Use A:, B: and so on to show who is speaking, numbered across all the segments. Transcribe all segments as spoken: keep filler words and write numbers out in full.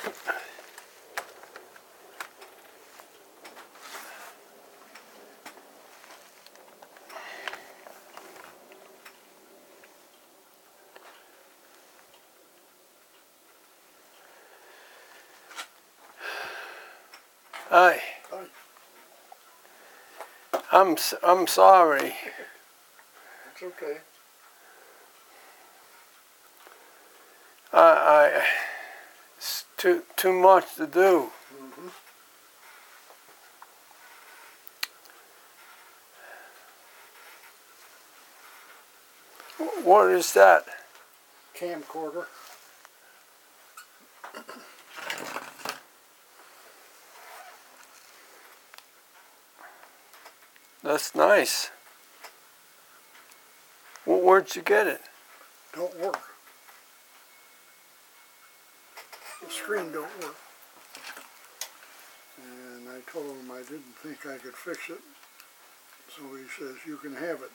A: Hi.
B: Hi.
A: I'm s- I'm sorry.
B: It's okay.
A: I I it's too too much to do.
B: Mm-hmm.
A: Wh- What is that?
B: Camcorder.
A: That's nice. Wh- Where'd you get it?
B: Don't work. The screen don't work. And I told him I didn't think I could fix it. So he says, you can have it.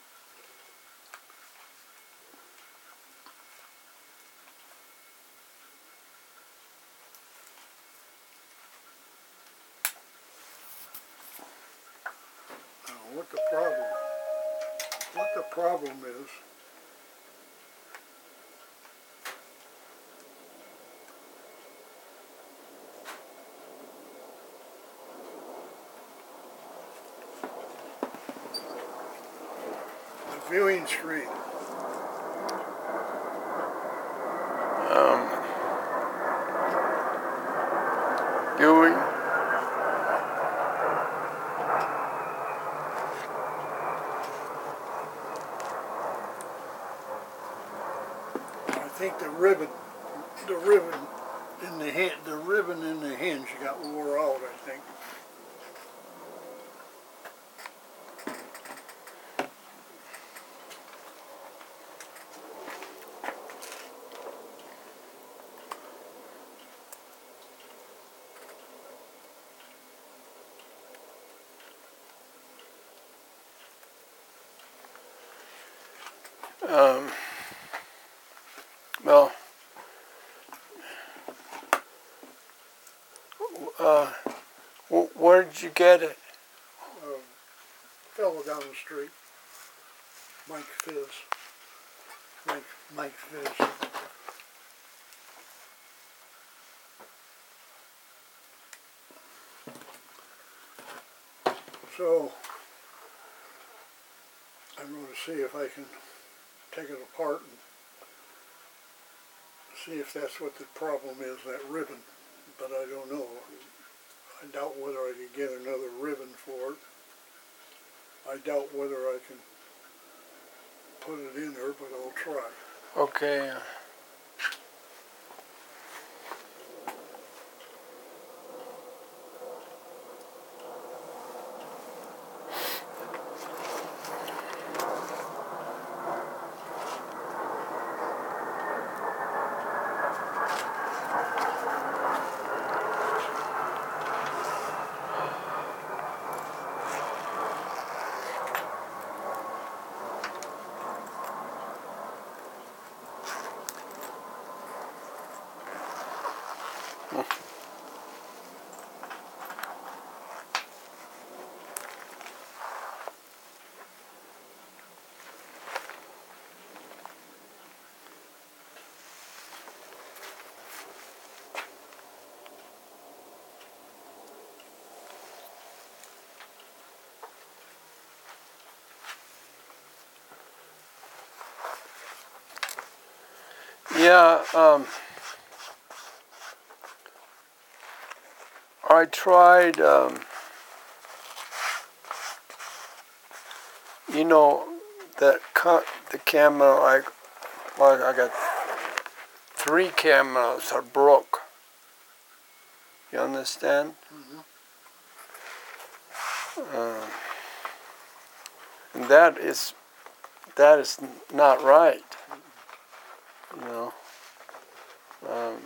B: Now, what the problem, what the problem is, the viewing screen.
A: Um, viewing.
B: I think the ribbon, the ribbon in the hin- the ribbon in the hinge got wore out, I think.
A: Um, well, uh, wh- where did you get it?
B: Uh, fellow down the street, Mike Fizz. Mike, Mike Fizz. So, I'm going to see if I can take it apart and see if that's what the problem is, that ribbon. But I don't know. I doubt whether I can get another ribbon for it. I doubt whether I can put it in there, but I'll try.
A: Okay. uh, Yeah. Um, I tried. Um, you know, that cut the camera. Like, like I got three cameras are broke. You understand?
B: Mm-hmm.
A: Uh, and that is that is not right. You know. Um,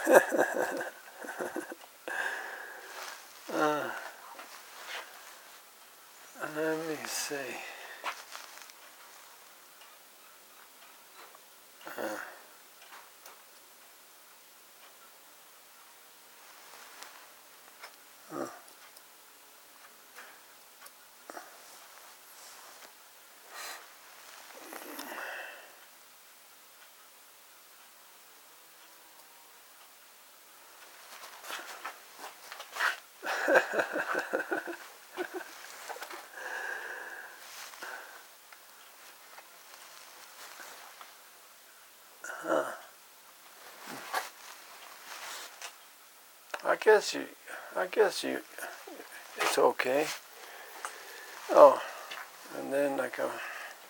A: uh, let me see. Uh, uh. Huh. I guess you, I guess you, it's okay. Oh, and then like a,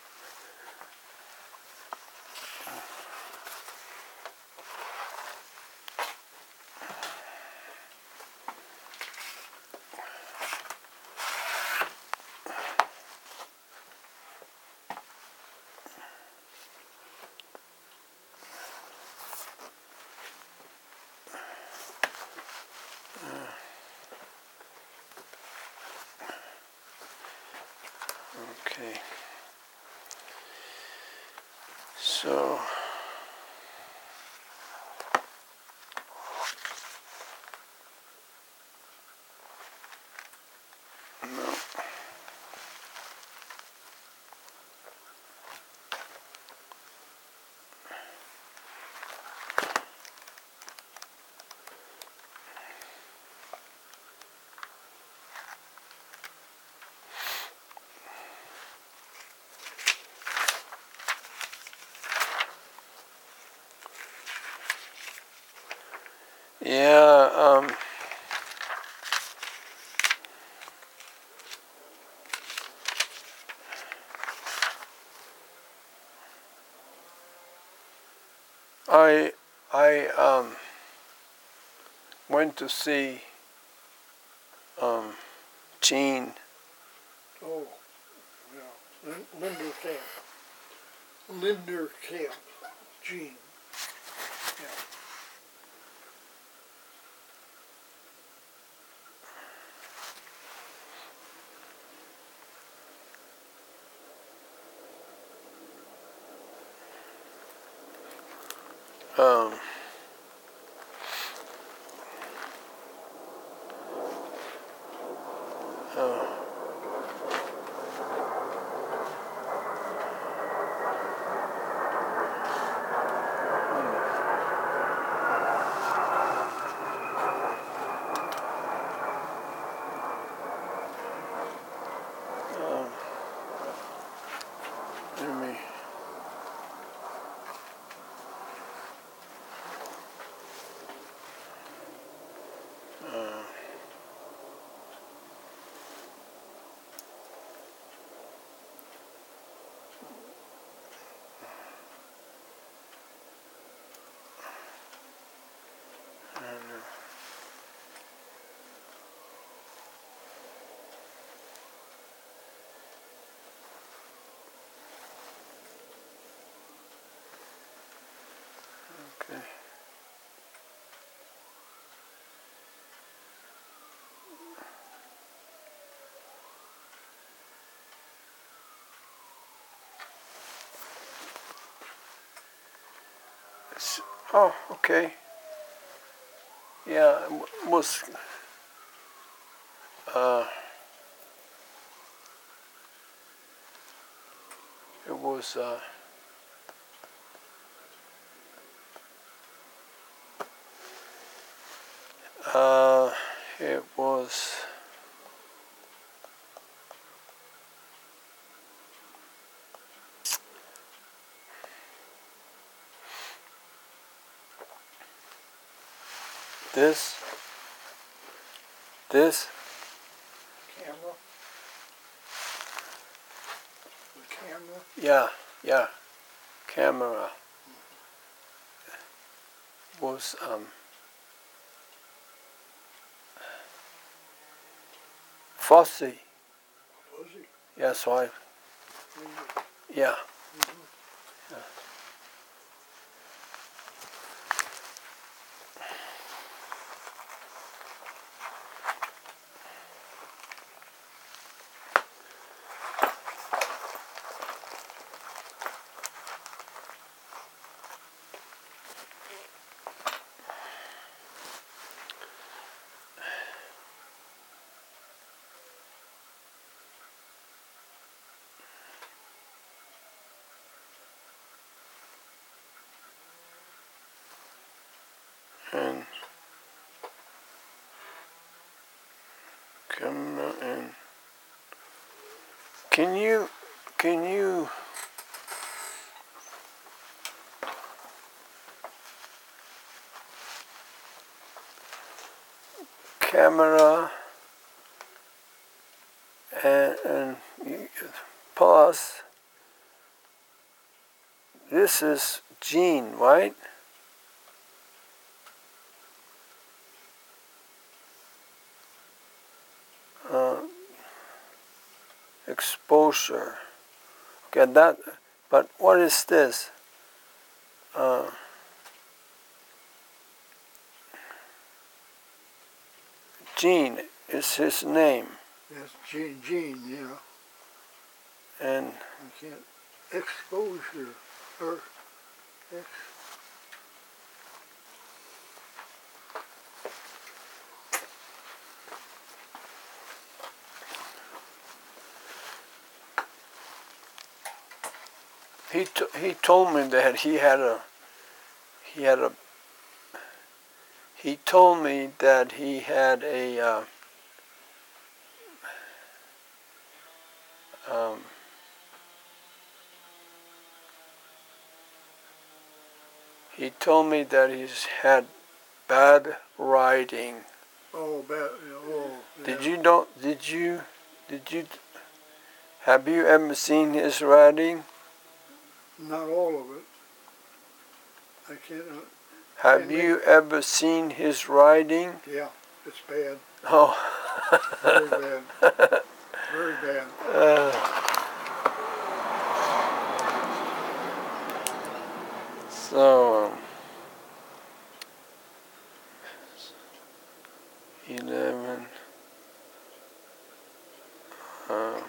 A: okay. So, no. Yeah, um, I, I, um, went to see, um, Gene.
B: Oh, yeah. Lin- Linder Camp. Linder Camp. Gene. Yeah.
A: Um, uh, um, let me, uh, I don't know. Okay. It's, oh, okay. Yeah, it was, uh, it was, uh, uh, it was, this, this,
B: Camera. The camera.
A: yeah, yeah, camera was, um, fussy.
B: Was he?
A: Yeah, so I, yeah.
B: Mm-hmm.
A: Yeah. and camera and can you can you camera and, and you, pause. This is Gene, right? Uh, exposure. Okay, that. But what is this? Uh, Gene is his name.
B: Yes, Gene, Gene, yeah.
A: And
B: You can't exposure or ex.
A: he t he told me that he had a he had a he told me that he had a uh, um, he told me that he's had bad writing.
B: Oh, bad. Oh, yeah.
A: Did you know? Did you? Did you? Have you ever seen his writing?
B: Not all of it. I can't. Uh,
A: Have
B: can't
A: you
B: make,
A: ever seen his writing?
B: Yeah, it's bad.
A: Oh.
B: Very bad. Very bad.
A: Uh, so, um, eleven. Uh,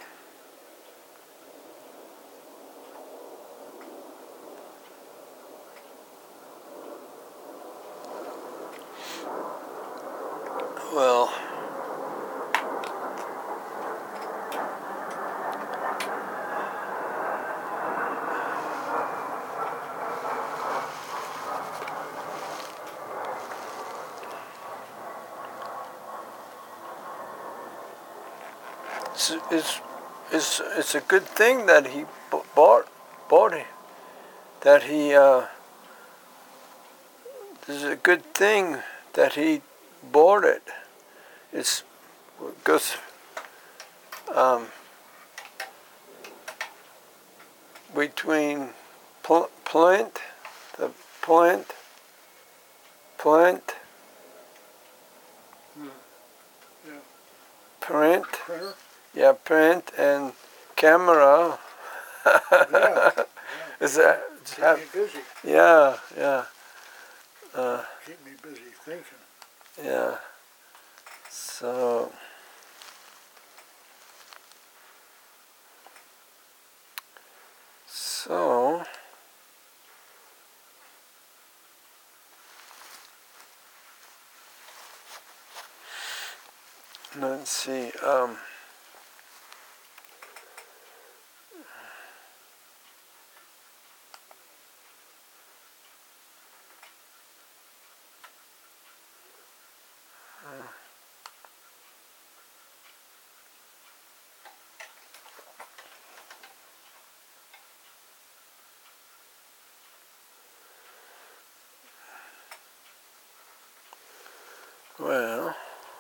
A: well, it's, it's it's it's a good thing that he b- bought bought it. That he uh, it's a good thing that he bought it. It's because um, between pl- plant, the plant, plant,
B: Hmm. Yeah.
A: print,
B: Printer.
A: yeah, print and camera.
B: Yeah. Yeah.
A: Is that?
B: Keep
A: Have,
B: me busy.
A: yeah, yeah, uh,
B: Keep me busy thinking.
A: yeah. So. So. Let's see. Um, well,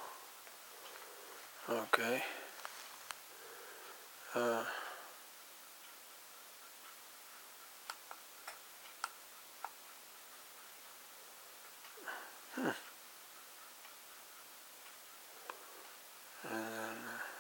A: okay. Uh, hmm. And then,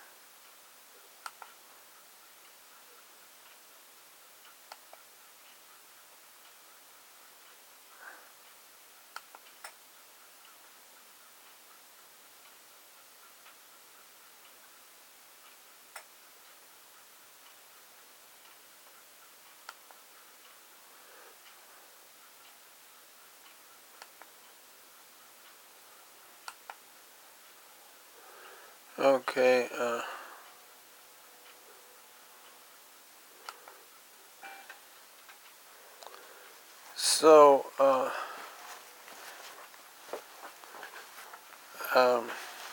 A: okay. Uh, so, uh, um,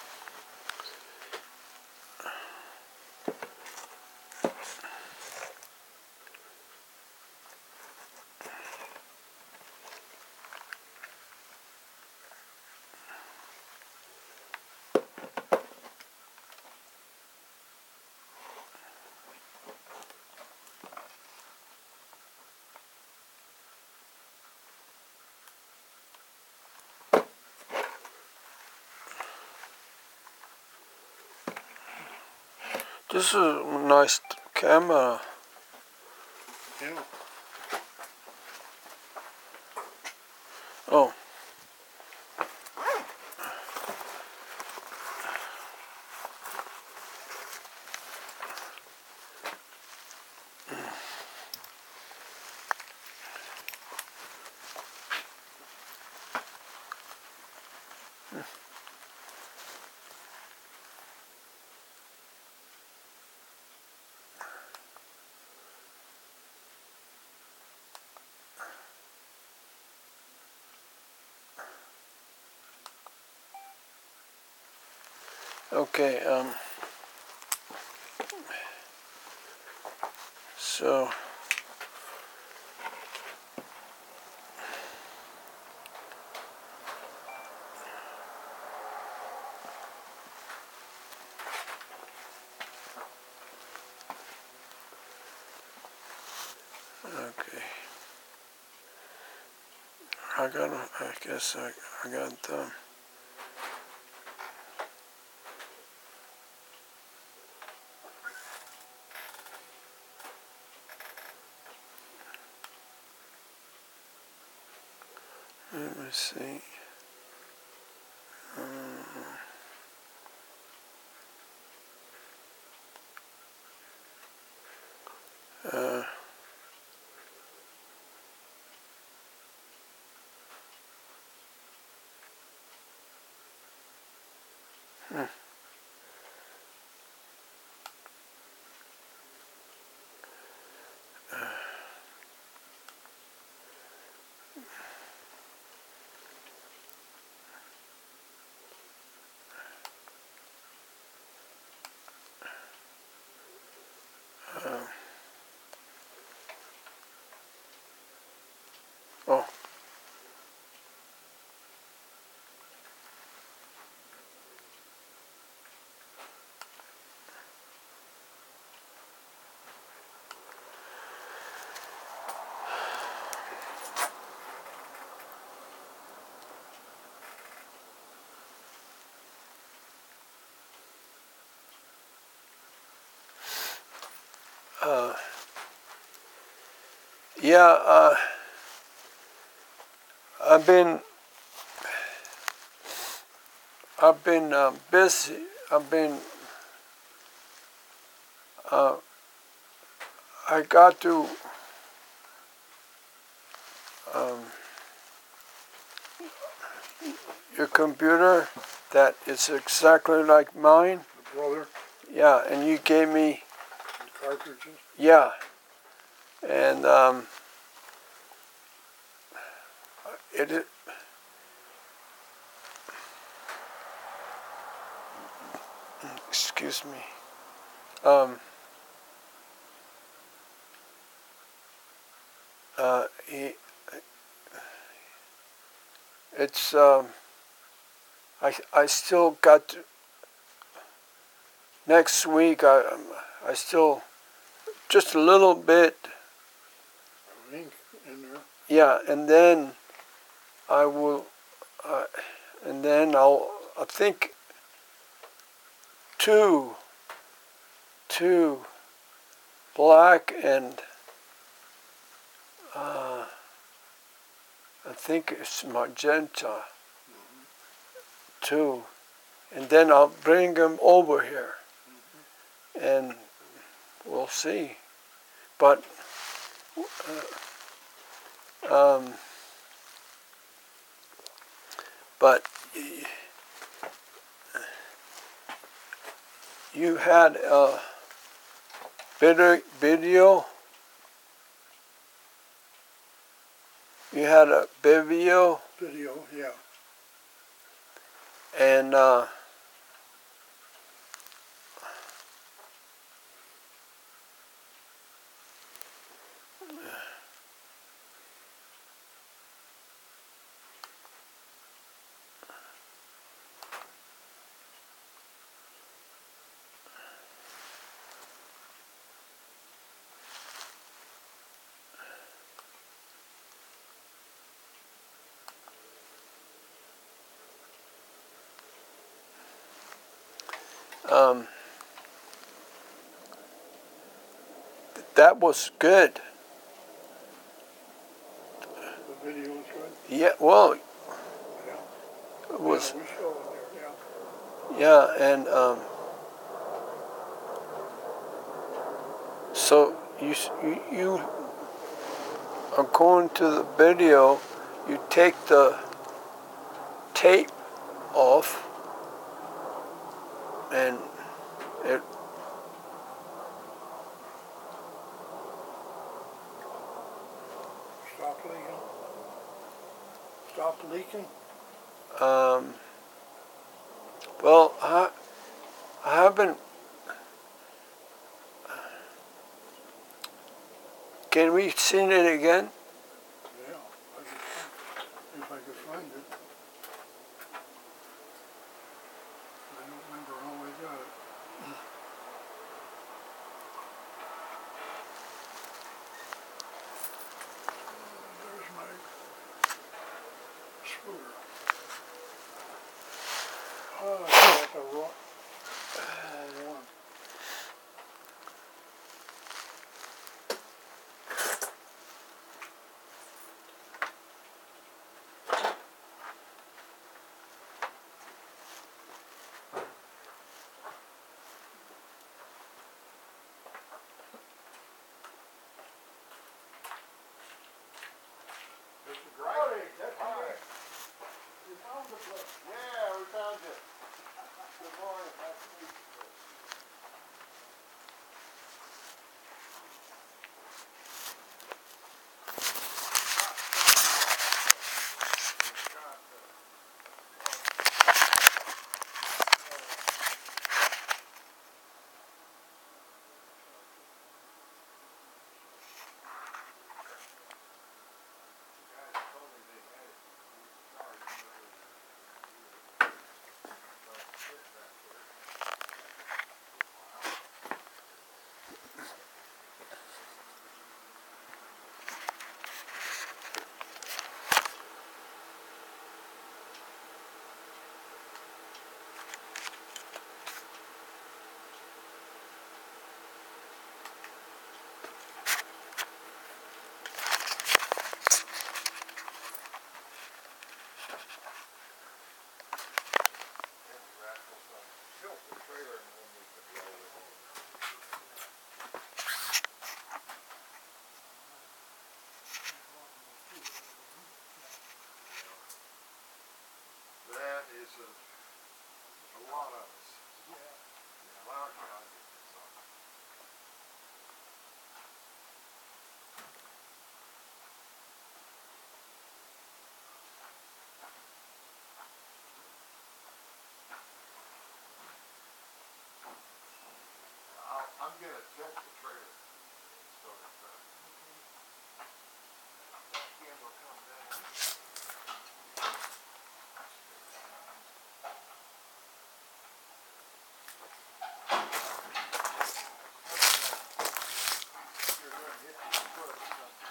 A: this is a nice camera.
B: Yeah.
A: Oh. Okay, um, so, okay, I got, I guess I, I got, um, let me see, um, uh, hmm. uh, oh, uh, yeah, uh, I've been, I've been uh, busy, I've been, uh, I got to, um, your computer that is exactly like mine.
B: The brother.
A: Yeah, and you gave me,
B: The cartridges.
A: yeah, and um, it, it excuse me, um, uh, he, it's, um, I, I still got to, next week, I, I still, just a little bit,
B: Ink in there.
A: yeah, and then I will, uh, and then I'll, I think two, two black and, uh, I think it's magenta, two, and then I'll bring them over here, and we'll see. But uh, um, but you had a video, video. You had a video,
B: Video, yeah.
A: And uh, um, that was good.
B: The video was good?
A: Yeah, well,
B: Yeah.
A: it was,
B: Yeah, we showed it there, yeah.
A: yeah, and um, so you, s- you, you, according to the video, you take the tape off and it,
B: Stop leaking. Stop leaking.
A: um, well, I, I haven't, can we see it again?
B: Yeah, I could, if I could find it. I don't remember how I got it. There's my scooter. Oh, it's like a rock. Oh, one.
C: Mister Drake? Howdy, that's Hi. You found the place? Yeah, we found you. Good morning. Nice to meet you. That is a, a lot of us. Yeah. Yeah, well, God, so. I'll, I'm gonna tilt the trailer so that uh, that can will come down. You're gonna hit your foot or something.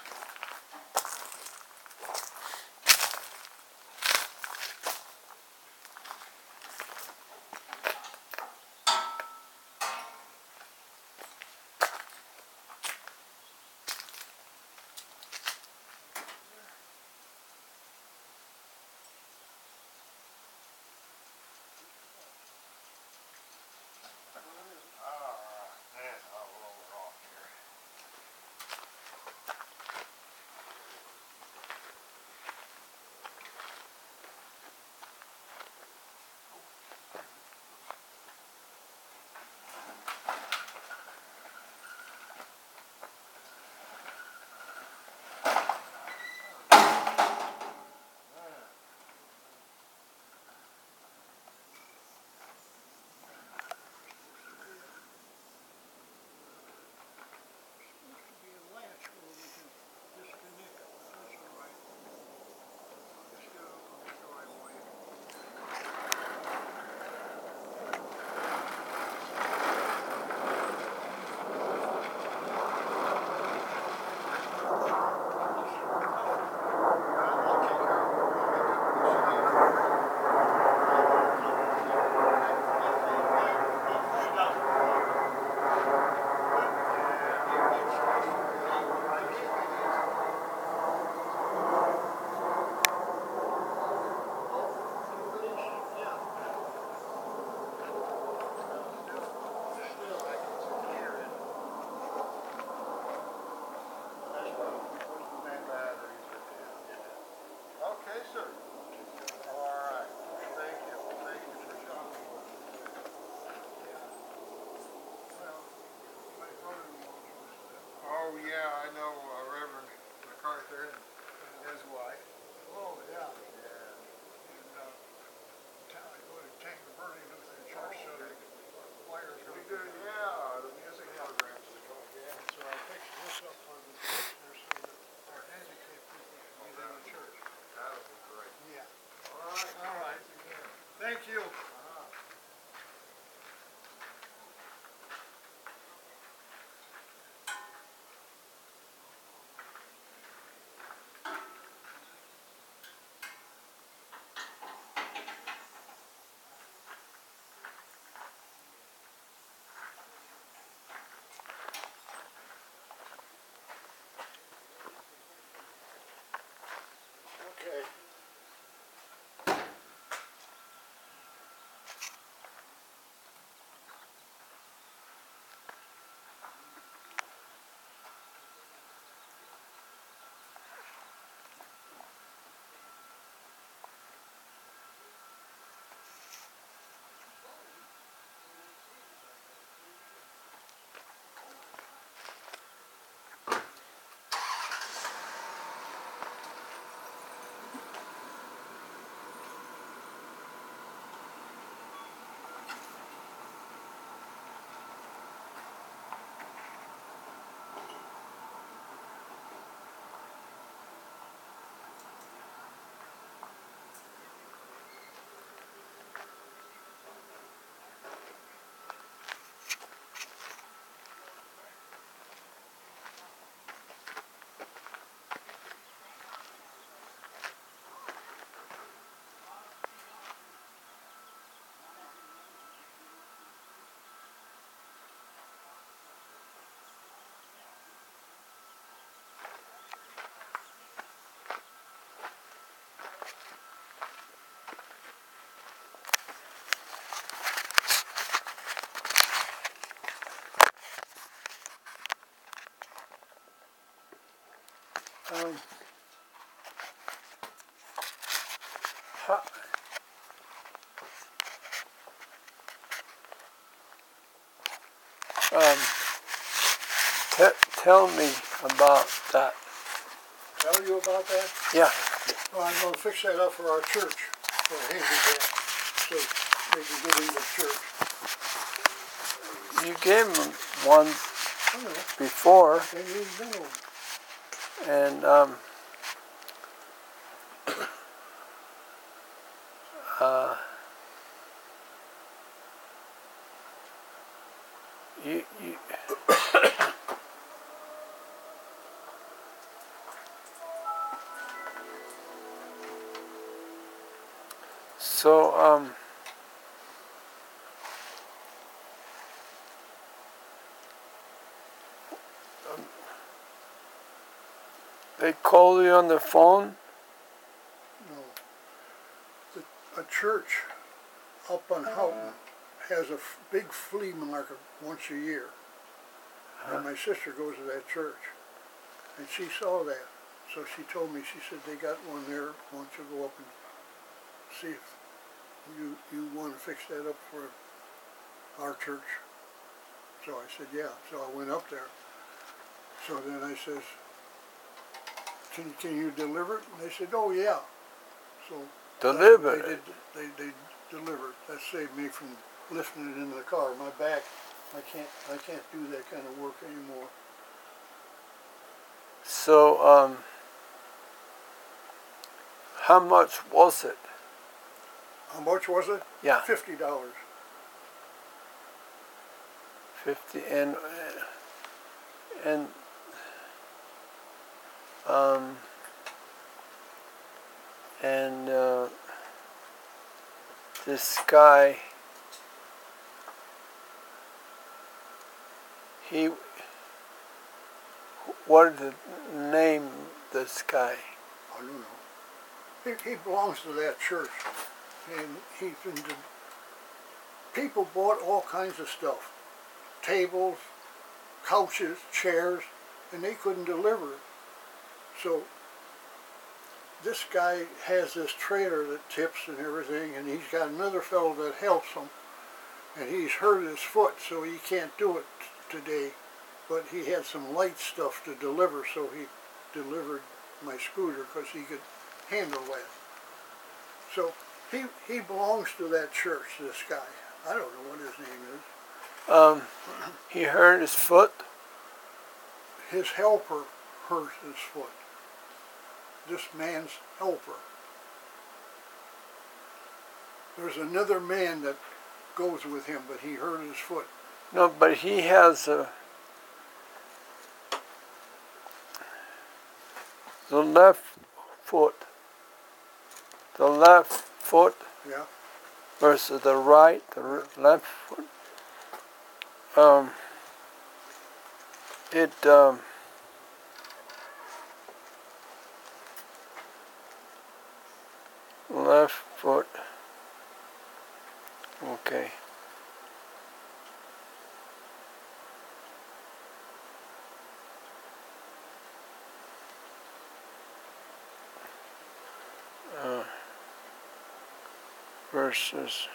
A: How, um, te- tell me about that.
B: Tell you about that?
A: Yeah.
B: Well, I'm gonna fix that up for our church, for a handicap, so they can get into church.
A: You gave him one
B: I know,
A: before,
B: they need minimum.
A: and um, uh, you, you so um, they call you on the phone.
B: No. The, a church up on Houghton has a f- big flea market once a year. And my sister goes to that church. And she saw that. So she told me, she said, they got one there. Why don't you go up and see if you, you want to fix that up for our church. So I said, yeah. So I went up there. So then I says, can, can you deliver it? And they said, oh yeah. So
A: Deliver
B: they
A: it.
B: did, they, they delivered. That saved me from lifting it into the car. My back, I can't, I can't do that kind of work anymore.
A: So um, how much was it?
B: How much was it?
A: Yeah,
B: Fifty dollars.
A: fifty and and um and uh, this guy, he, what did the name this guy?
B: I don't know. He, he belongs to that church, and he's been. To, people bought all kinds of stuff, tables, couches, chairs, and they couldn't deliver it. So this guy has this trailer that tips and everything, and he's got another fellow that helps him, and he's hurt his foot, so he can't do it t- today. But he had some light stuff to deliver, so he delivered my scooter because he could handle that. So he he belongs to that church, this guy. I don't know what his name is.
A: Um, he hurt his foot.
B: His helper hurt his foot. This man's helper. There's another man that goes with him, but he hurt his foot.
A: No, but he has a, the left foot, the left foot
B: Yeah.
A: versus the right, the r- left foot. Um, it um, left foot. Okay. Uh, versus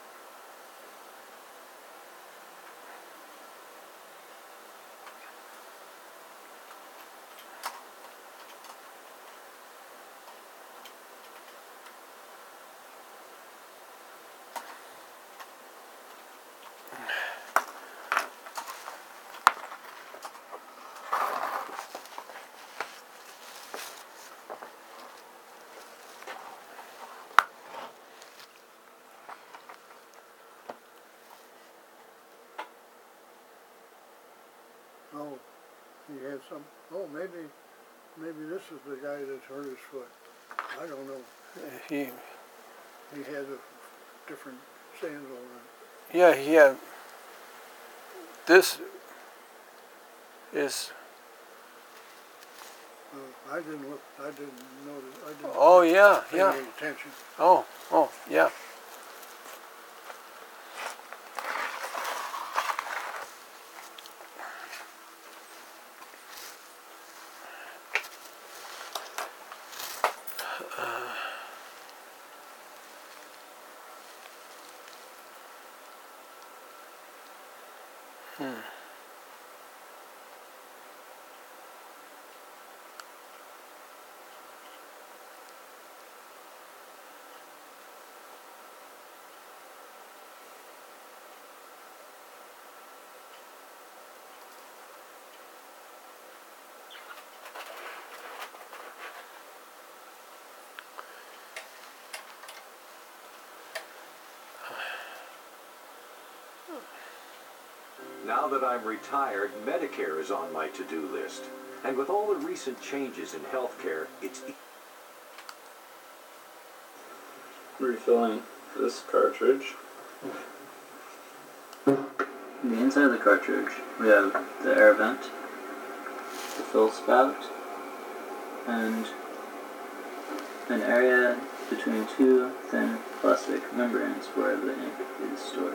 B: Oh, he had some. Oh, maybe, maybe this is the guy that hurt his foot. I don't know.
A: he.
B: He has a different sandal on.
A: Yeah, he had. This is.
B: Uh, I didn't look. I didn't notice. I didn't
A: Oh yeah,
B: pay
A: yeah.
B: any attention.
A: Oh, oh yeah. Hmm.
D: Now that I'm retired, Medicare is on my to-do list. And with all the recent changes in healthcare, it's...
E: Refilling this cartridge. On the inside of the cartridge, we have the air vent, the fill spout, and an area between two thin plastic membranes where the ink is stored.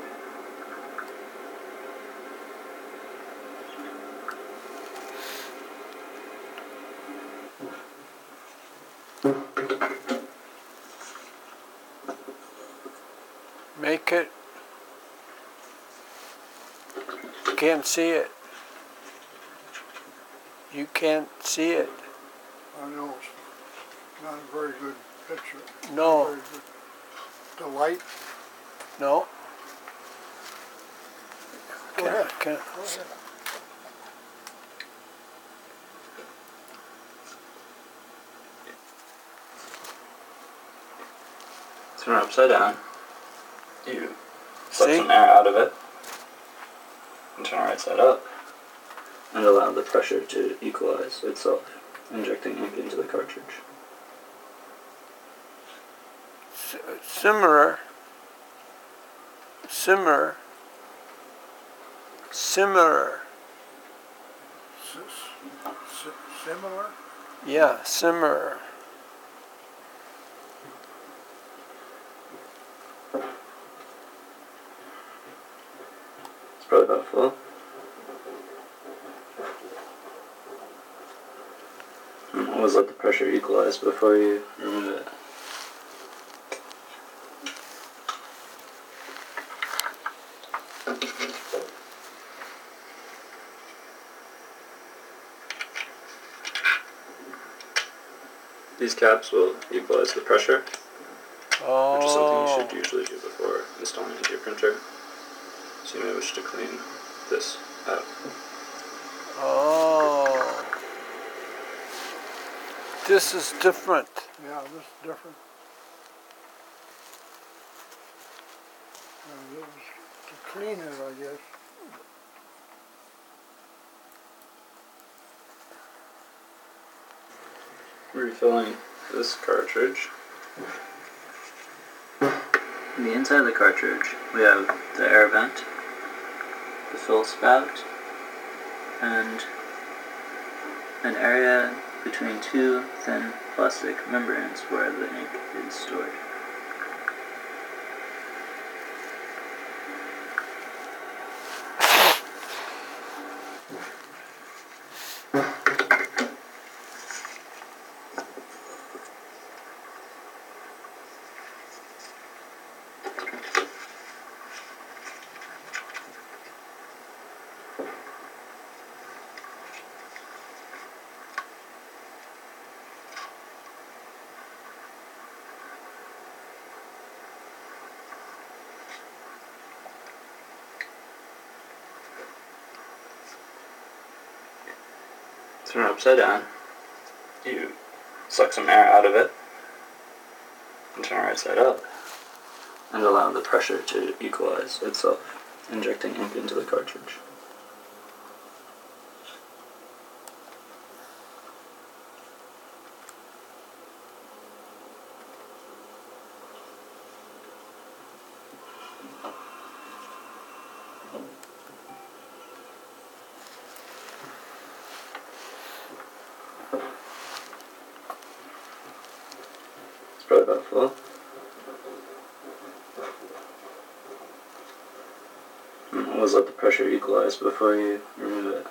A: Make it. Can't see it. You can't see it.
B: I know it's not a very good picture.
A: No.
B: Very good. The light.
A: No.
B: Go
A: Can't-
B: ahead.
A: can't-
B: Go ahead.
E: Turn it upside down. You suck
A: See?
E: some air out of it. And turn it right side up. And allow the pressure to equalize itself, injecting ink into the cartridge.
A: S- Similar. Similar. Similar.
B: S- s- similar.
A: Yeah, similar.
E: It's probably about full. And always let the pressure equalize before you remove it. These caps will equalize the pressure, which is something you
A: Oh.
E: should usually do before installing into your printer. So you may wish to clean this out.
A: Oh. This is different.
B: Yeah, this is different. Uh, this is to clean it, I guess.
E: Refilling this cartridge. On the inside of the cartridge, we have the air vent, the fill spout, and an area between two thin plastic membranes where the ink is stored. Turn it upside down. You suck some air out of it. And turn it right side up. And allow the pressure to equalize itself, injecting ink into the cartridge. It's probably about full. And always let the pressure equalize before you remove it.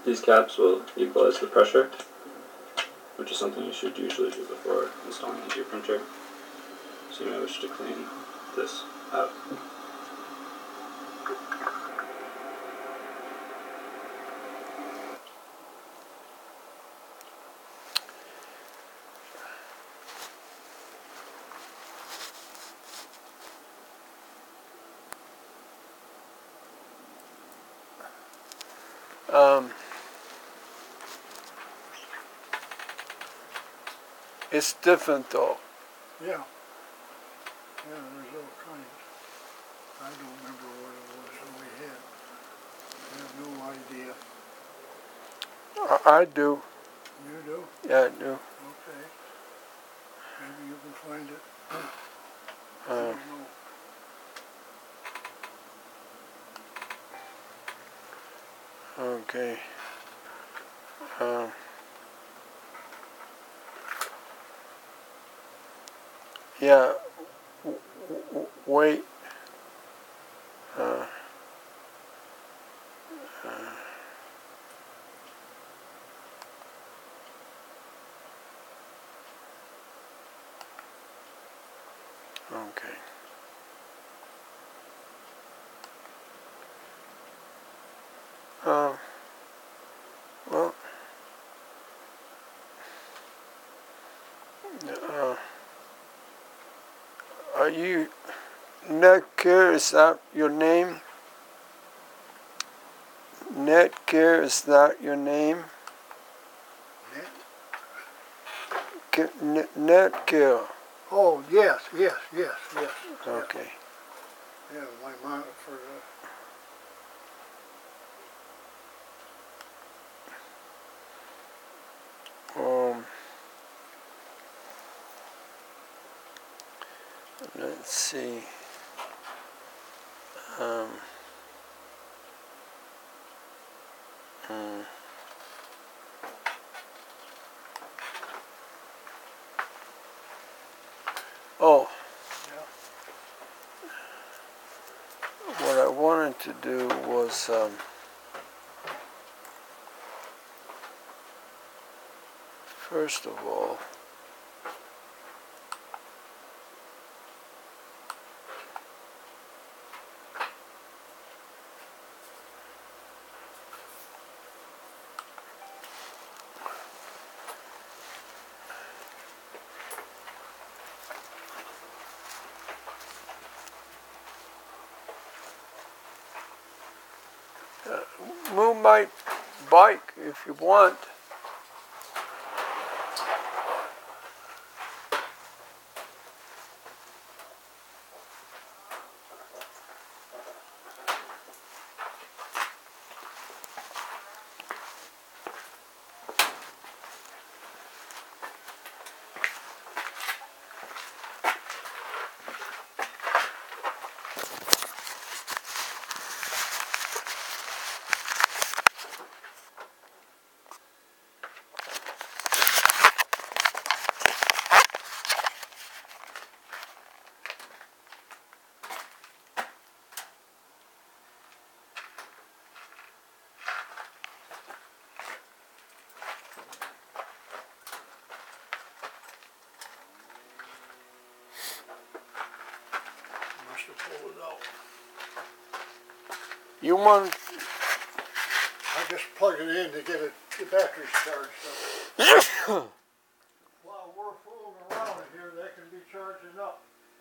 E: these caps will equalize the pressure, which is something you should usually do before installing into your printer. So you may wish to clean this out.
A: Um, it's different though.
B: Yeah. Yeah, there's all kinds. I don't remember what it was that we had. I have no idea.
A: I, I do.
B: You do?
A: Yeah, I do.
B: Okay. Maybe you can find it. I
A: Uh,
B: don't know.
A: okay. Um, yeah. W w wait. Uh, uh, okay. Um. Well. Uh, are you Netgear? Is that your name? Netgear, is that your name?
B: Net?
A: Ge- N- Netgear.
B: Oh, yes, yes, yes, yes.
A: Okay.
B: Yeah, my mom for the...
A: Um. Let's see. Um. Hmm. Oh. What I wanted to do was um, first of all, move my bike if you want.
B: Must have pulled it out.
A: You want?
B: I just plug it in to get it, the batteries charged up. While we're fooling around here, they can be charging up.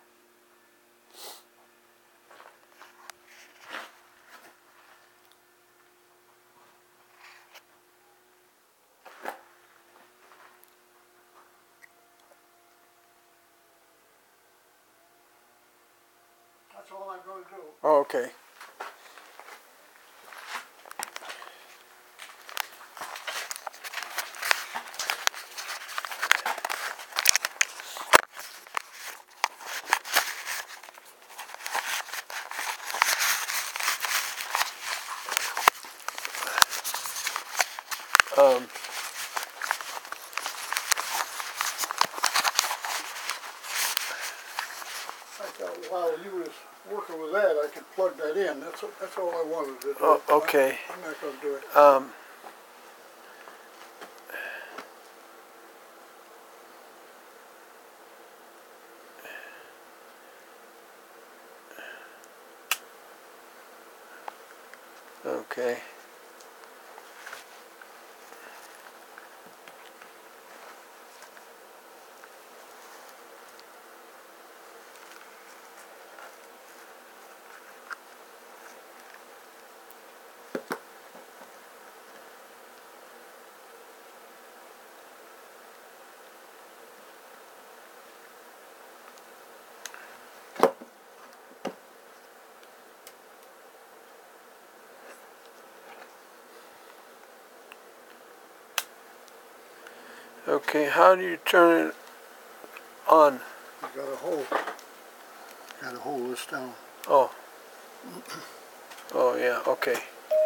B: That's all I'm going to do.
A: Oh, okay. Um,
B: I thought while you was working with that, I could plug that in. That's that's all I wanted to do.
A: oh, okay.
B: I, I'm not going to do it.
A: Um, Okay. Okay, how do you turn it on?
B: You gotta hold, gotta hold this down.
A: Oh. Oh, yeah, okay.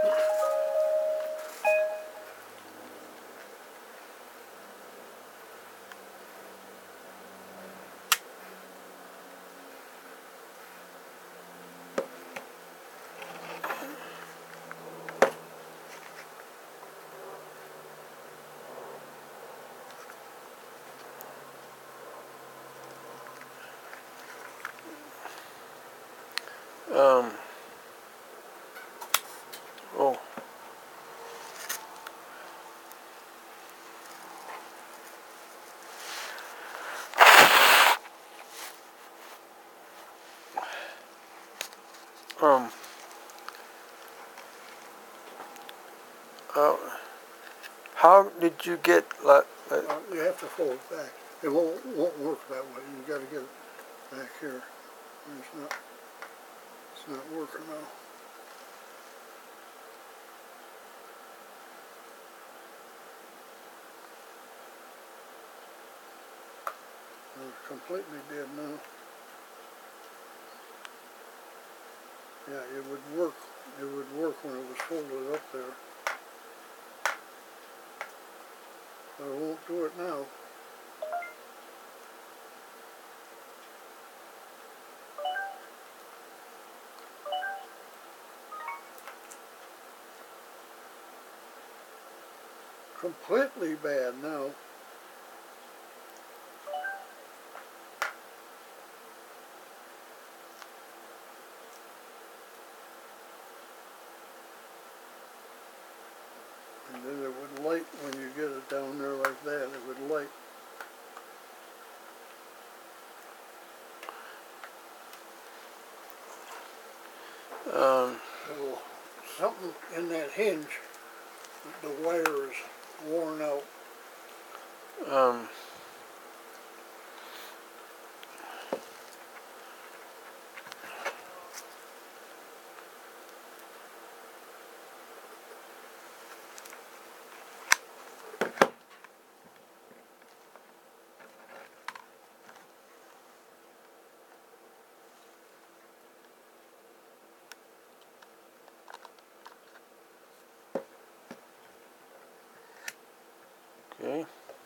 A: Um, oh, um, uh, how did you get, like, uh,
B: Uh, you have to fold it back. It won't, won't work that way. You gotta get it back here. It's not, it's not working now. It's completely dead now. Yeah, it would work. It would work when it was folded up there. But it won't do it now. Completely bad now. And then it would light when you get it down there like that. It would light.
A: um,
B: So something in that hinge, the wire is worn out.
A: um, okay.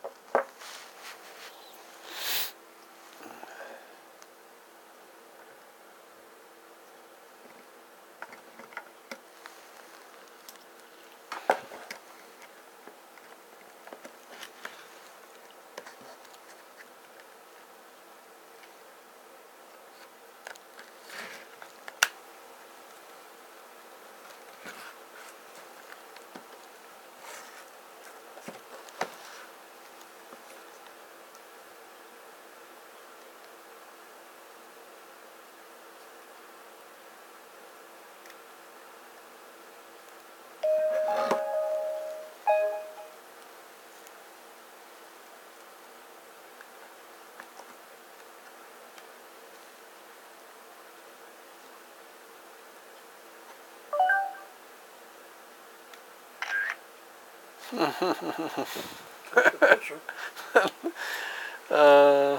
B: That's the picture.
A: uh,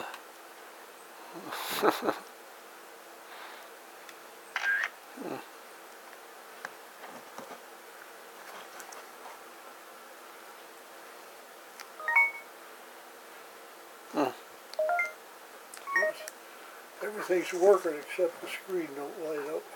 B: Yes. Everything's working except the screen don't light up.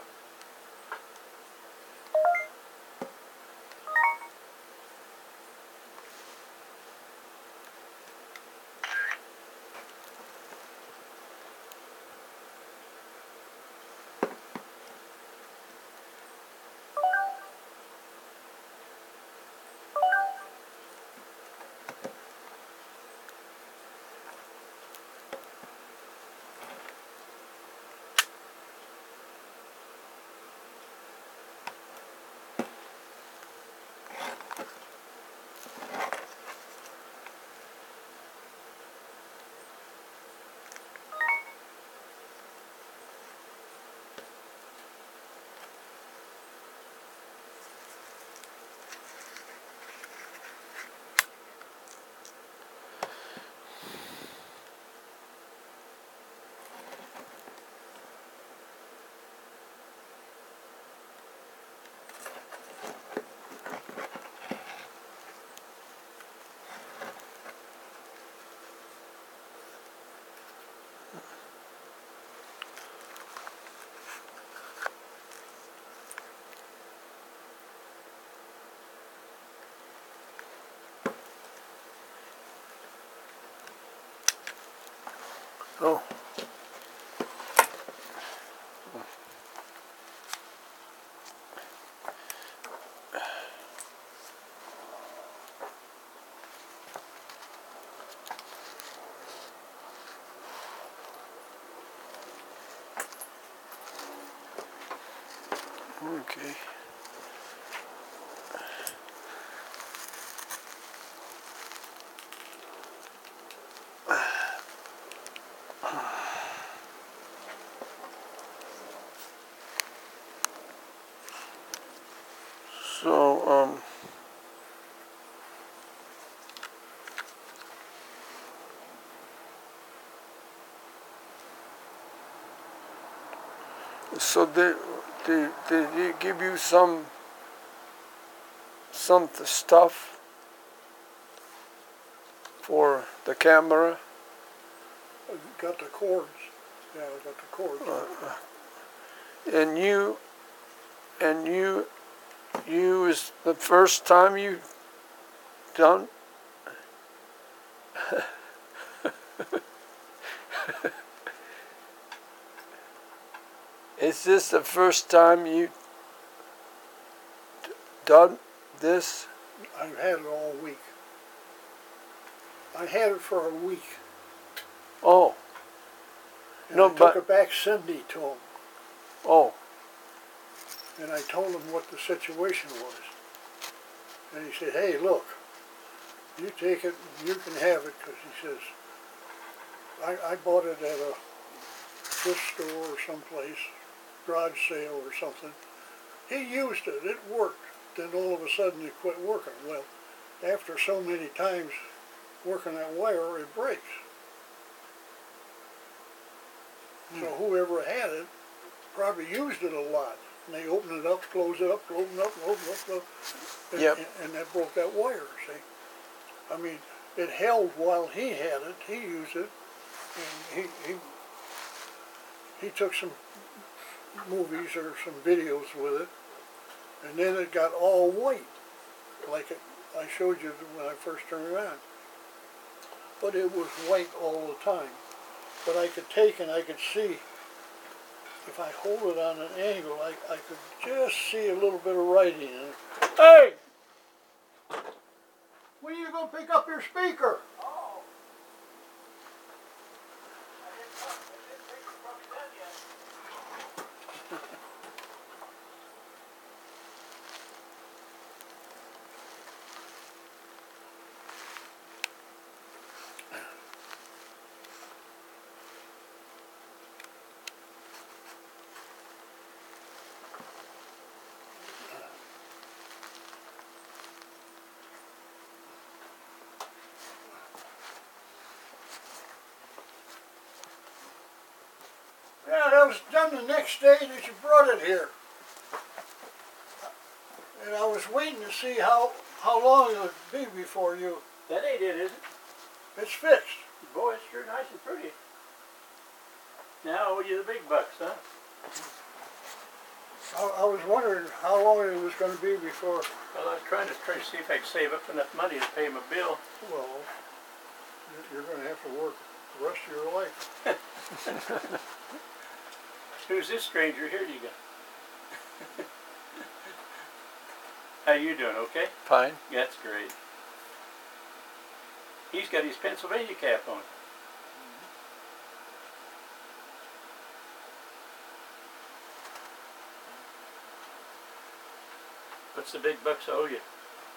A: Oh. Okay. So, um, so did, did, did he give you some, some stuff for the camera?
B: I got the cords. Yeah, I got the cords.
A: And you, and you, you is the first time you done? Is this the first time you d- done this?
B: I've had it all week. I had it for a week.
A: Oh,
B: And
A: No,
B: I took
A: but-
B: it back Sunday to him.
A: oh,
B: And I told him what the situation was. And he said, hey, look, you take it, you can have it, because he says, I, I bought it at a thrift store or someplace, garage sale or something. He used it, it worked. Then all of a sudden it quit working. Well, after so many times working that wire, it breaks. So whoever had it probably used it a lot. And they open it up, close it up, open it up, open it up, close- and,
A: Yep.
B: and, and that broke that wire, see. I mean, it held while he had it, he used it, and he, he, he took some movies or some videos with it, and then it got all white, like it, I showed you when I first turned it on. But it was white all the time. But I could take and I could see, if I hold it on an angle, I, I could just see a little bit of writing in it. Hey! When are you going to pick up your speaker?
C: Oh. I didn't, I didn't think it was probably done yet.
B: Yeah, that was done the next day that you brought it here. And I was waiting to see how, how long it would be before you,
C: That ain't it, is it?
B: it's fixed.
C: Boy, it's sure nice and pretty. Now I owe you the big bucks, huh?
B: I, I was wondering how long it was going to be before,
C: Well, I was trying to try to see if I could save up enough money to pay my bill.
B: well, you're- you're going to have to work the rest of your life.
C: Who's this stranger here you got? How you doing, okay?
A: fine.
C: That's great. He's got his Pennsylvania cap on. What's the big bucks I owe you?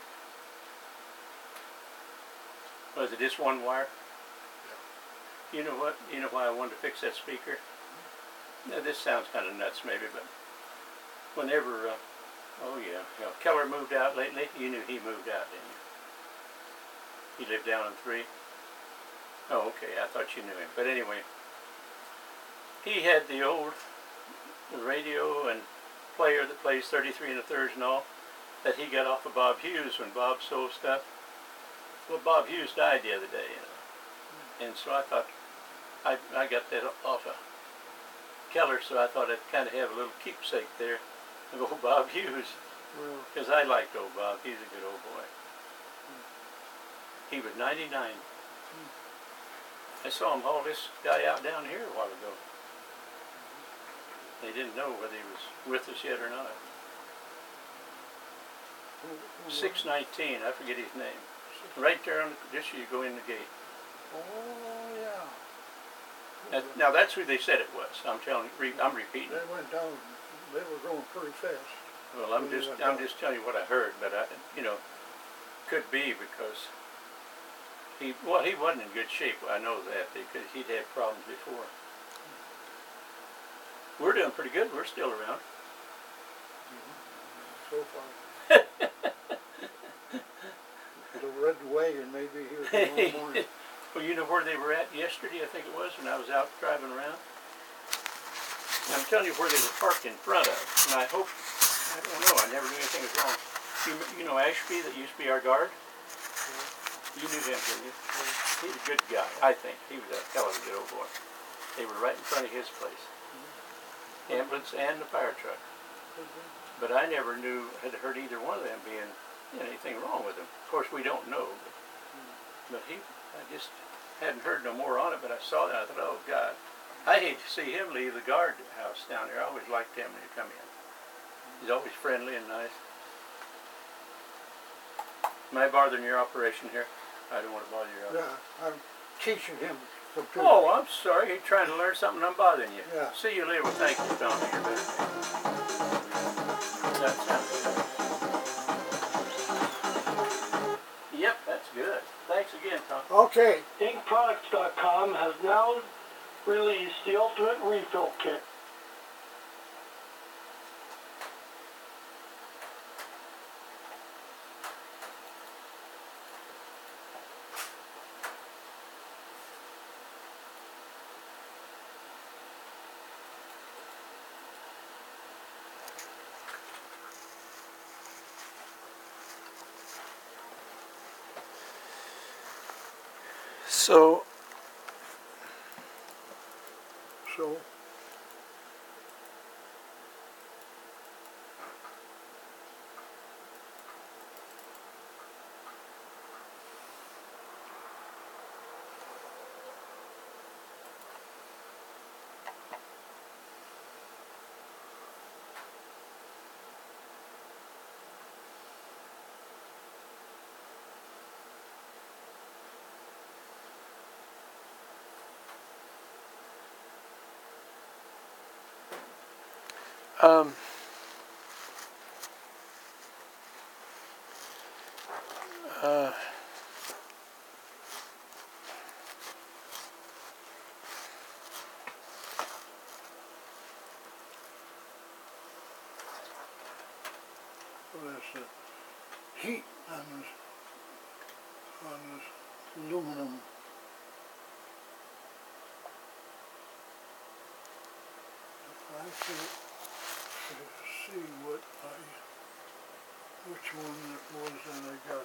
C: Was it just one wire? You know what? You know why I wanted to fix that speaker? Now this sounds kind of nuts maybe, but whenever, uh, oh yeah, you know, Keller moved out lately, you knew he moved out, didn't you? He lived down in three? Oh, okay, I thought you knew him. But anyway, he had the old radio and player that plays thirty-three and a thirds and all that he got off of Bob Hughes when Bob sold stuff. Well, Bob Hughes died the other day, you know. And so I thought, I, I got that off of Keller, so I thought I'd kind of have a little keepsake there of old Bob Hughes, because I liked old Bob. He's a good old boy. He was ninety-nine. I saw him haul this guy out down here a while ago. They didn't know whether he was with us yet or not.
B: Who- who was-
C: six nineteen, I forget his name. Right there on the, just you go in the gate.
B: Oh, yeah.
C: That, now that's who they said it was. I'm telling you, re, I'm repeating.
B: They went down, they were going pretty fast.
C: Well, I'm just, I'm just telling you what I heard, but I, you know, could be because he, well, he wasn't in good shape. I know that because he'd had problems before. We're doing pretty good. We're still around.
B: So far. The red wagon may be here tomorrow morning.
C: Well, you know where they were at yesterday, I think it was, when I was out driving around? I'm telling you where they were parked in front of, and I hope, I don't know, I never knew anything was wrong. You, you know Ashby that used to be our guard? You knew him, didn't you? He's a good guy, I think. He was a hell of a good old boy. They were right in front of his place. Ambulance and the fire truck. But I never knew, had heard either one of them being anything wrong with them. Of course, we don't know. But, but he, I just hadn't heard no more on it, but I saw that. I thought, oh, God. I hate to see him leave the guard house down there. I always liked him when he come in. He's always friendly and nice. Am I bothering your operation here? I don't want to bother your operation.
B: Yeah, I'm teaching him computer.
C: Oh, I'm sorry. You're trying to learn something. I'm bothering you.
B: Yeah.
C: See you later. Well, thank you, Tommy. You're better. That sounds good. Yep, that's good. Thanks again, Tom.
B: Okay,
F: ink products dot com has now released the Ultimate Refill Kit.
A: So,
B: so,
A: um, uh,
B: there's the heat on this, on this aluminum. I can't see what I, which one it was that I got.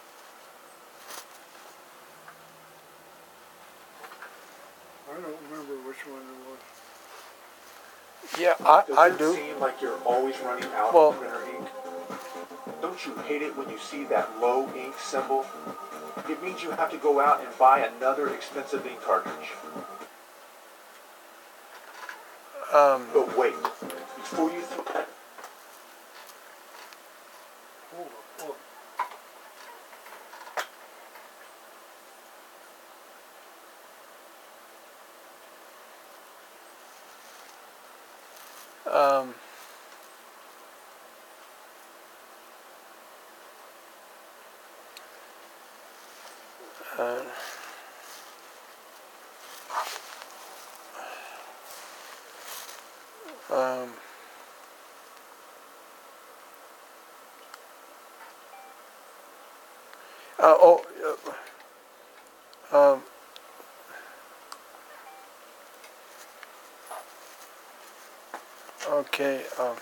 B: I don't remember which one it was.
A: yeah, I, I
G: Does it
A: do.
G: seem like you're always running out
A: Well-
G: of printer ink? Don't you hate it when you see that low ink symbol? It means you have to go out and buy another expensive ink cartridge.
A: Um,
G: But wait, before you throw that
B: Hold on, hold
A: um, uh, um, uh, oh, uh, um, okay, um,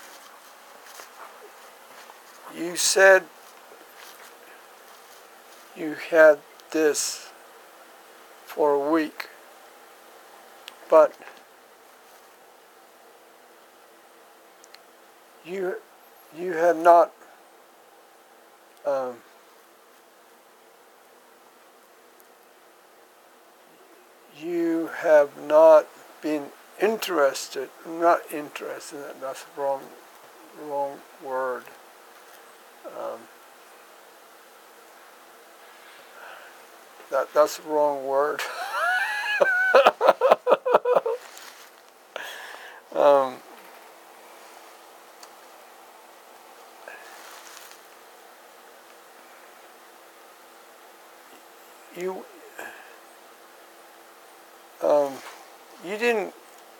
A: you said you had this for a week, but you you had not um, you have not been interested, not interested, that's the wrong, wrong word. Um, that, that's the wrong word. um, you, um, you didn't,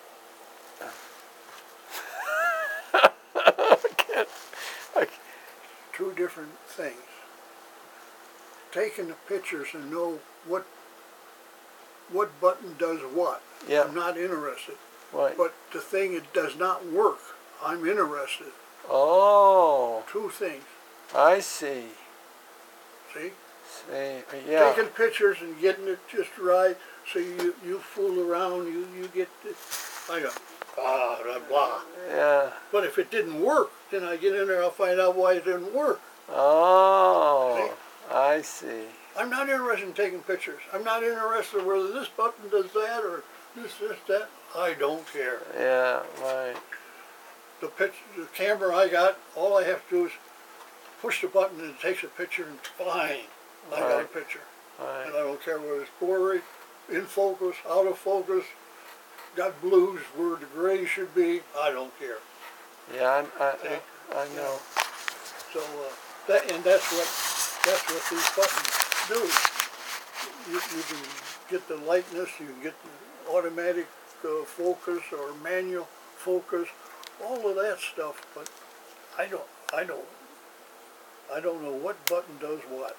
A: I can't, I,
B: Two different things. Taking the pictures and know what what button does what.
A: yeah,
B: I'm not interested.
A: right.
B: But the thing it does not work, I'm interested.
A: Oh,
B: Two things.
A: I see.
B: See?
A: See, yeah.
B: Taking pictures and getting it just right, so you you fool around, you you get the, I go blah blah blah.
A: Yeah.
B: But if it didn't work, then I get in there, I'll find out why it didn't work.
A: Oh,
B: See?
A: I see.
B: I'm not interested in taking pictures. I'm not interested whether this button does that or this, this, that. I don't care.
A: Yeah, right.
B: The pitch, the camera I got, all I have to do is push the button and it takes a picture and fine, I got a
A: Right.
B: picture.
A: Right.
B: And I don't care whether it's blurry, in focus, out of focus, got blues where the gray should be. I don't care.
A: Yeah, I, I,
B: See?
A: I know.
B: So uh, that and that's what that's what these buttons do. You, you can get the lightness, you can get the automatic uh, focus or manual focus, all of that stuff. But I don't, I don't, I don't know what button does what.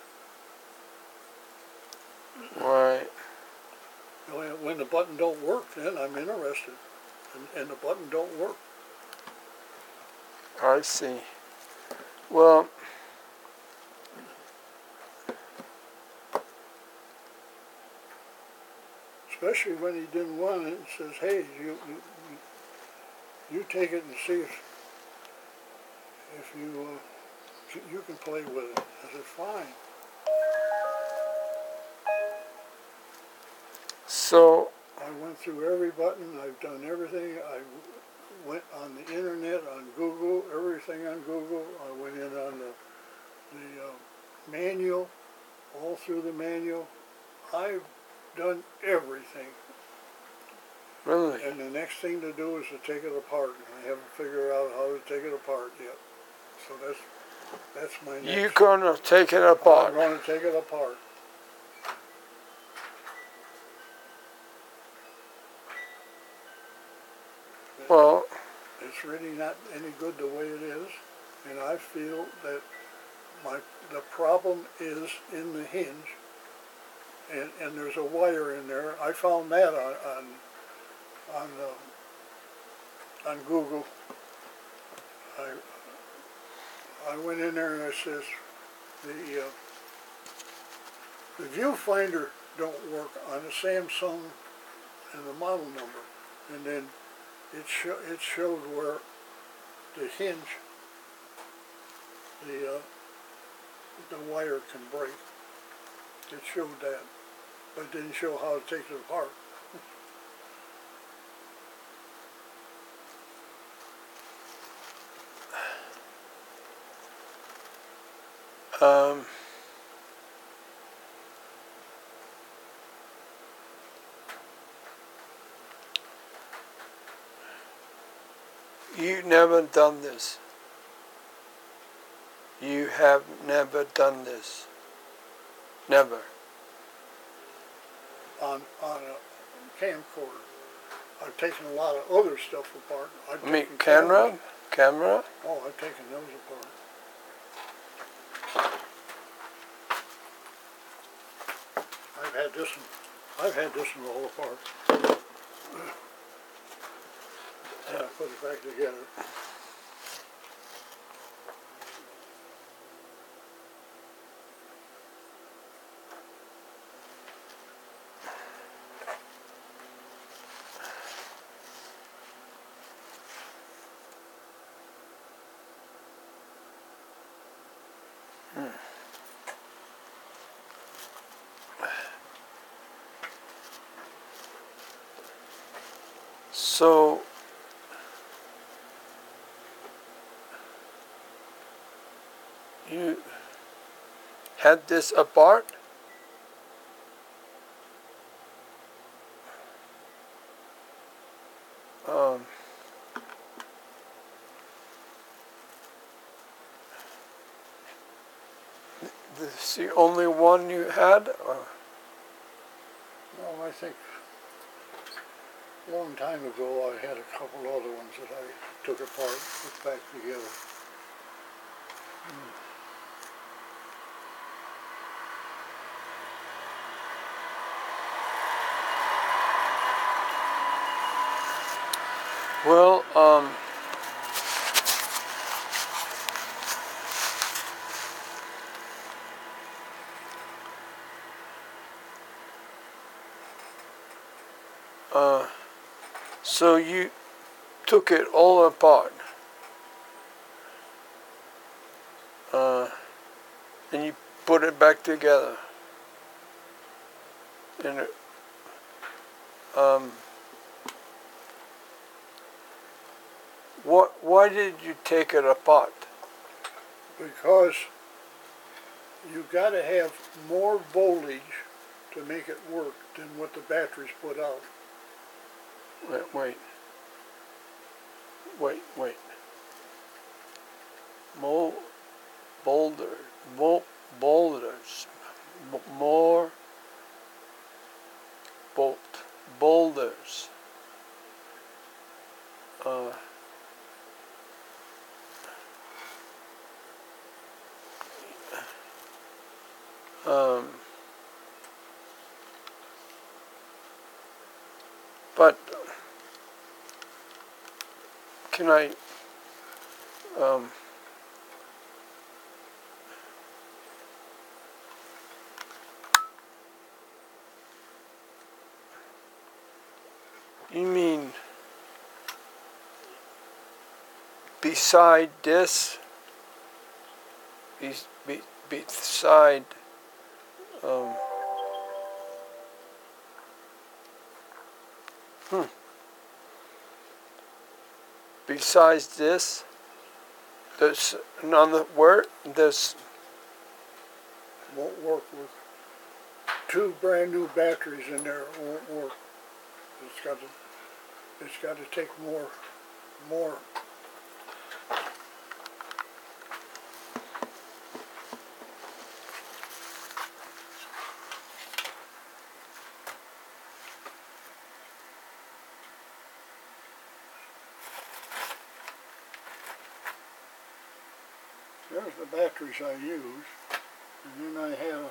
A: Right.
B: When, when the button don't work, then I'm interested, and, and the button don't work.
A: I see. Well,
B: Especially when he didn't want it and says, hey, you, you, you take it and see if, if you, uh, you can play with it. I said, fine.
A: so,
B: I went through every button, I've done everything, I went on the internet, on Google, everything on Google, I went in on the, the uh, manual, all through the manual. I've done everything.
A: really?
B: And the next thing to do is to take it apart. And I haven't figured out how to take it apart yet. So that's that's my next.
A: You're gonna take it
B: I'm
A: apart.
B: going to take it apart.
A: Well,
B: It's really not any good the way it is, and I feel that my the problem is in the hinge, and and there's a wire in there. I found that on on on, uh, on Google. I I went in there and I says the uh, the viewfinder don't work on the Samsung and the model number, and then it show it showed where the hinge, the uh, the wire can break. It showed that, but it didn't show how to take it apart.
A: um, you never done this. You have never done this. Never.
B: On on a camcorder, I've taken a lot of other stuff apart. I've
A: I mean,
B: taken
A: camera? Camera?
B: Oh, I've taken those apart. I've had this one. I've had this one all apart. And I put it back together.
A: So you had this apart? Um, this is the only one you had? Or?
B: No, I think a long time ago I had a couple other ones that I took apart, put back together.
A: Well, um, uh, so you took it all apart, uh, and you put it back together. And it, um, what? Why did you take it apart?
B: Because you got to have more voltage to make it work than what the batteries put out.
A: Wait, wait, wait, wait. More boulder, more boulders, m- more bolt boulders. Uh, um, but can I? Um, You mean beside this? Be, be, beside, um, hmm. Besides this, there's another word, there's,
B: Won't work with two brand new batteries in there. It won't work. It's got to, it's got to take more, more. There's the batteries I use, and then I have,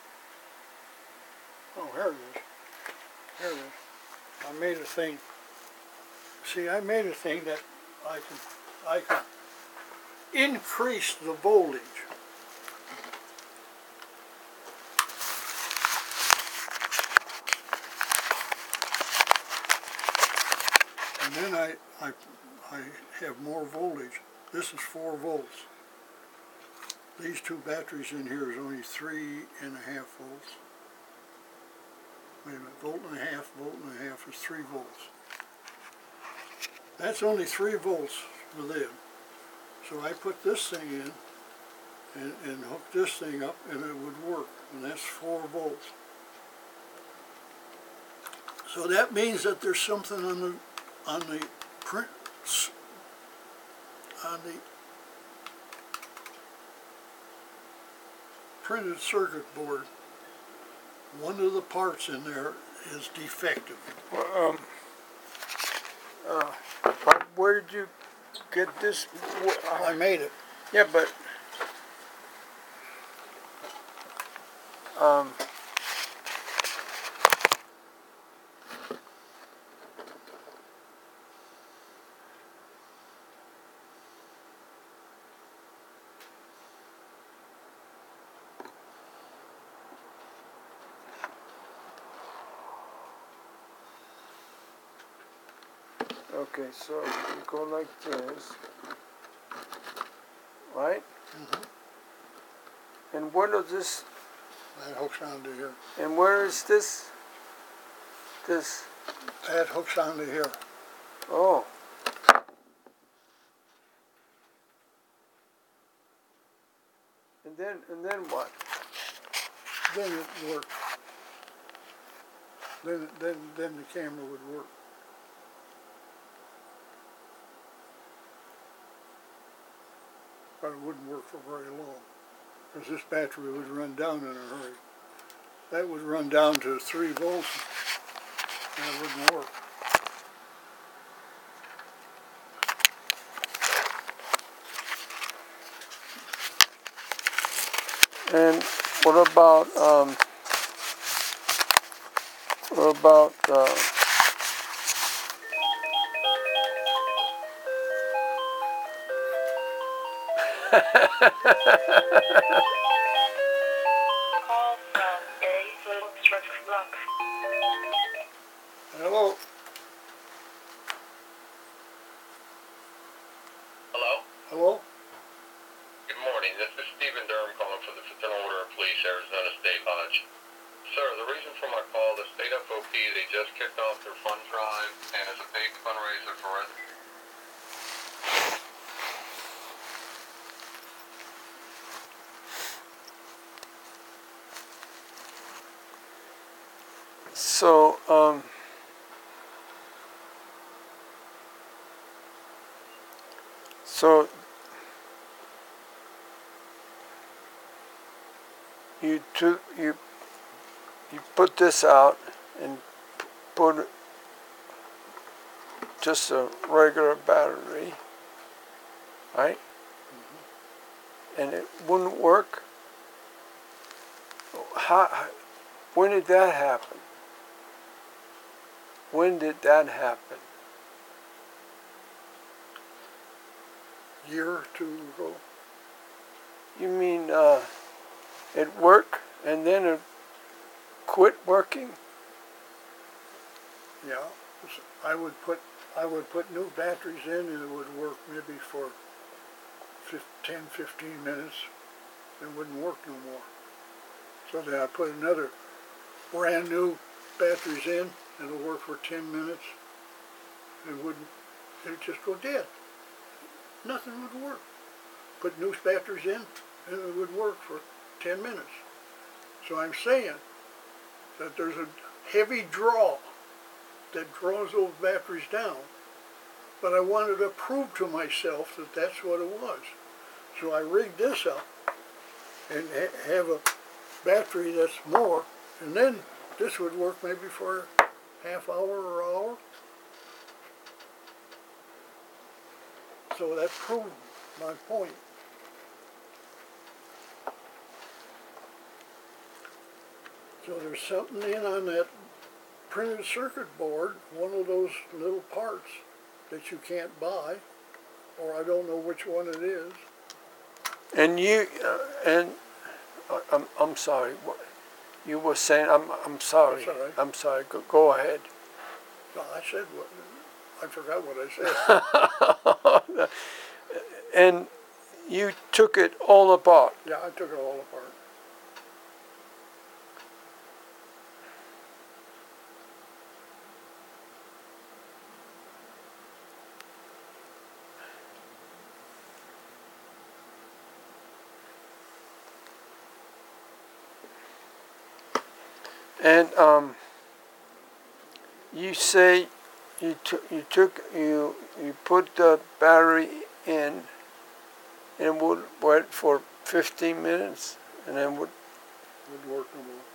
B: oh, here it is, here it is. I made a thing, see, I made a thing that I can, I can increase the voltage. And then I, I, I have more voltage. This is four volts. These two batteries in here is only three and a half volts. Wait a minute, volt and a half, volt and a half is three volts. That's only three volts for them. So I put this thing in and, and hook this thing up and it would work. And that's four volts. So that means that there's something on the on the print on the printed circuit board. One of the parts in there is defective.
A: well, um, uh, but where did you get this?
B: I made it.
A: Yeah, but, um, okay, so you go like this, right?
B: Mm-hmm.
A: And where does this,
B: That hooks onto here.
A: and where is this, this,
B: That hooks onto here.
A: Oh. And then, and then what?
B: Then it worked. Then, then, then the camera would work. But it wouldn't work for very long, because this battery would run down in a hurry. That would run down to three volts, and it wouldn't work.
A: And what about, um, what about, uh,
H: Call from A Little Block.
B: Hello?
I: Hello?
B: Hello?
I: Good morning. This is Stephen Durham calling for the Fraternal Order of Police, Arizona State Lodge. Sir, the reason for my call, the State F O P, they just kicked off their fund drive, and as a big fundraiser for residents.
A: so, um, so you took, you, you put this out and p- put just a regular battery, right? And it wouldn't work? How, when did that happen? When did that happen?
B: Year or two ago.
A: You mean uh, it worked and then it quit working?
B: Yeah. I would put I would put new batteries in, and it would work maybe for ten, fifteen minutes. It wouldn't work no more. So then I put another brand new batteries in, and it'll work for ten minutes. It wouldn't, it'd just go dead. Nothing would work. Put new batteries in, and it would work for ten minutes. So I'm saying that there's a heavy draw that draws those batteries down, but I wanted to prove to myself that that's what it was. So I rigged this up and ha have a battery that's more, and then this would work maybe for a half hour or an hour. So that proved my point. So there's something in on that printed circuit board, one of those little parts that you can't buy, or I don't know which one it is.
A: And you, uh, and uh, I'm, I'm sorry, what- you were saying, I'm, I'm sorry,
B: That's all right.
A: I'm sorry, go, go ahead.
B: No, I said what, I forgot what I said.
A: And you took it all apart.
B: Yeah, I took it all apart.
A: And um, you say you took you took you you put the battery in, and would wait for fifteen minutes, and then would.
B: Wouldn't work no more.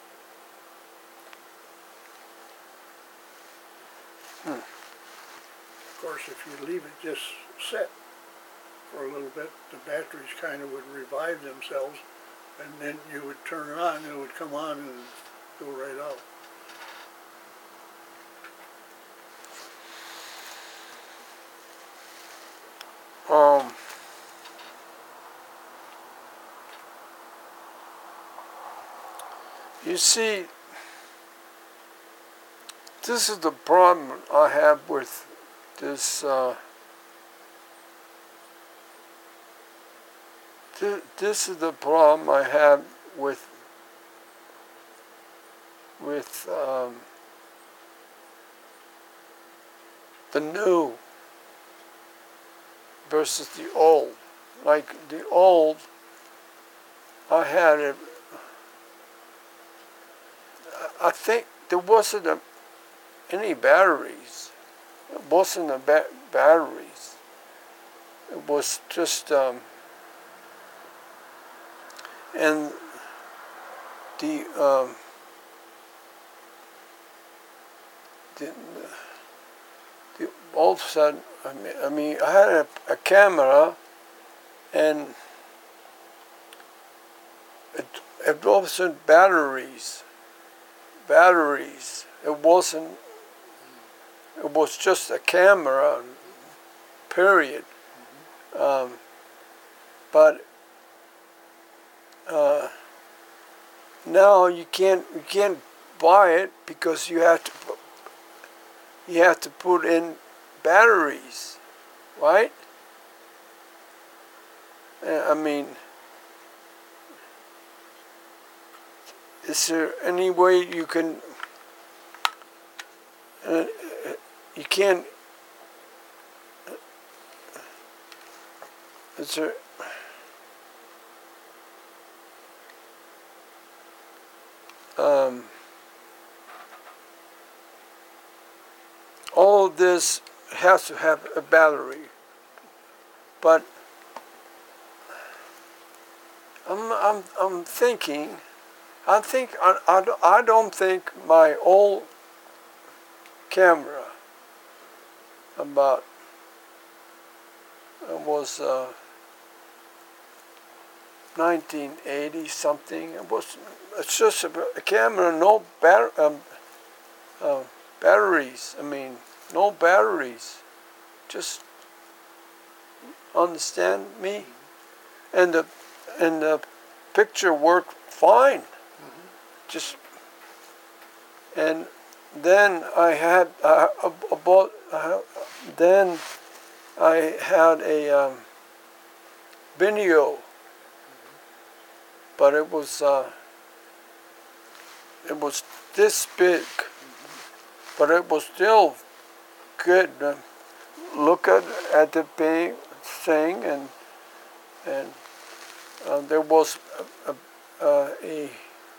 A: Hmm.
B: Of course, if you leave it just set for a little bit, the batteries kind of would revive themselves, and then you would turn it on, and it would come on and go right out.
A: Um, you see, this is the problem I have with this. Uh, th this is the problem I have with with um, the new versus the old. Like the old, I had it, I think there wasn't a, any batteries. It wasn't a ba batteries. It was just, um, and the, um, the, the, all of a sudden, I mean, I, mean, I had a, a camera, and it, it wasn't batteries, batteries. It wasn't, it was just a camera, period. Um, but uh, now you can't you can't buy it because you have to put, you have to put in batteries, right? I mean, is there any way you can? Uh, you can't. Is there? Um, all of this has to have a battery, but I'm I'm I'm thinking. I think I I, I don't think my old camera about it was. Uh, nineteen eighty something. It was. It's just a, a camera, no bar, um, uh, batteries. I mean, no batteries. Just understand me, and the and the picture worked fine. Mm-hmm. Just and then I had uh, about uh, then I had a um, video. But it was uh, it was this big, but it was still good. Uh, look at at the big thing, and and uh, there was a, a, a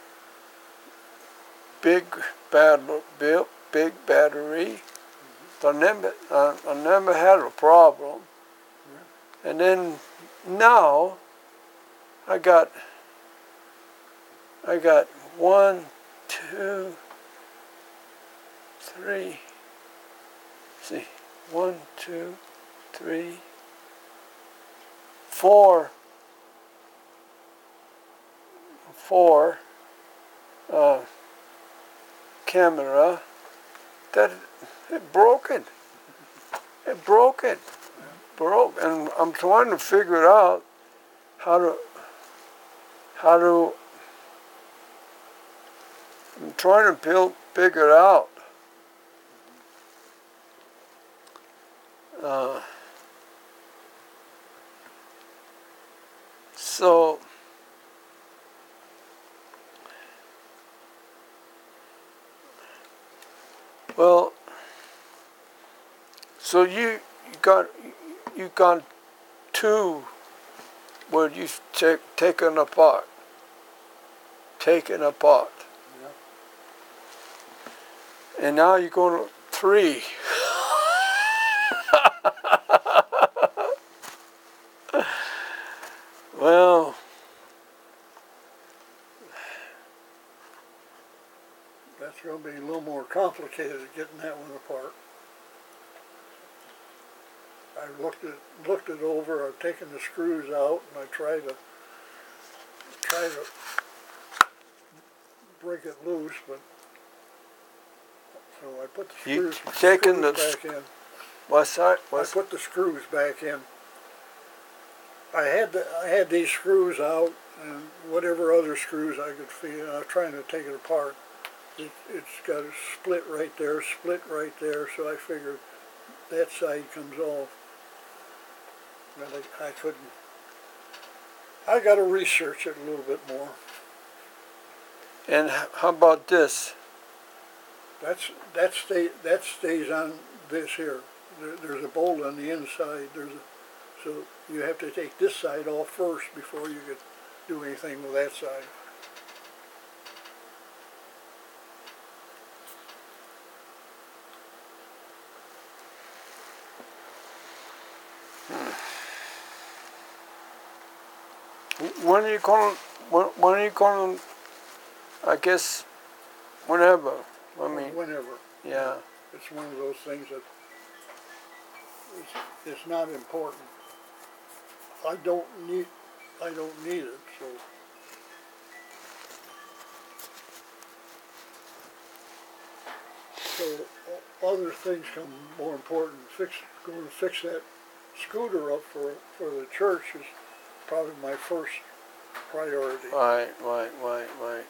A: big battle, big, big battery. So I never uh, I never had a problem. And then now I got. I got one, two, three, see, one, two, three, four, four uh, camera that it broke it. It broke it. Broke, and I'm trying to figure out how to, how to, I'm trying to build, figure out. Uh, so, well, so you, you got you got two where you've take, taken apart, taken apart. And now you're going to three. Well,
B: that's going to be a little more complicated getting that one apart. I looked it looked it over. I've taken the screws out, and I tried to try to break it loose, but. So I put the screws,
A: you taken
B: screws
A: the
B: back in.
A: What's that? What's
B: I put the screws back in. I had the, I had these screws out and whatever other screws I could feel. I was trying to take it apart. It, it's got a split right there, split right there. So I figured that side comes off. And I, I couldn't. I got to research it a little bit more.
A: And how about this?
B: That's that stay that stays on this here. there, there's a bolt on the inside. There's a, so you have to take this side off first before you can do anything with that side.
A: When you call, when, when you call, I guess, whenever. I mean,
B: Whenever.
A: yeah.
B: It's one of those things that it's, it's not important. I don't need, I don't need it, so. So o- other things come more important. Fix, going to fix that scooter up for, for the church is probably my first priority.
A: Right, right, right, right.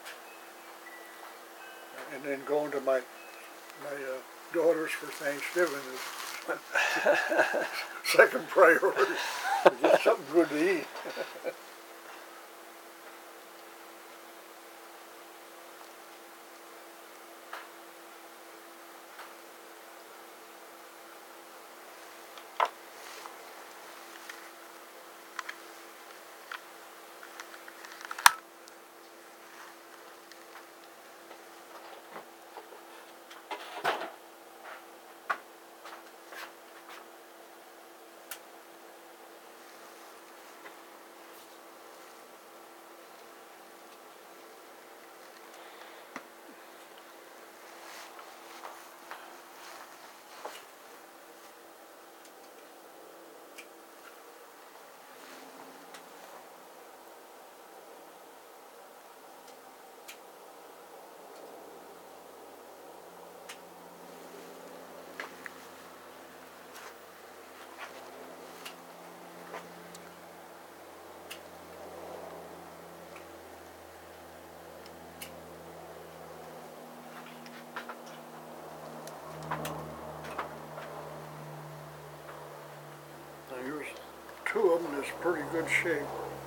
B: And then going to my, my uh, daughters for Thanksgiving is second priority. Get something good to eat. Now here's two of them in pretty good shape.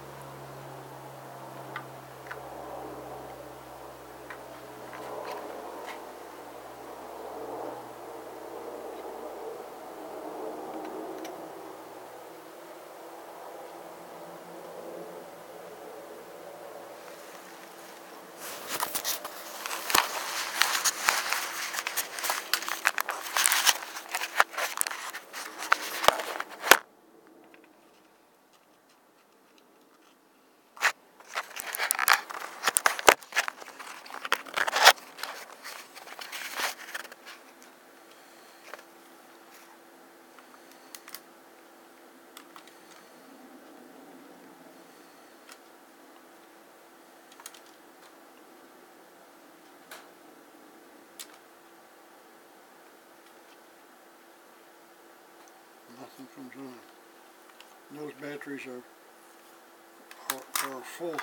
B: Nothing comes on. Those batteries are, are, are full.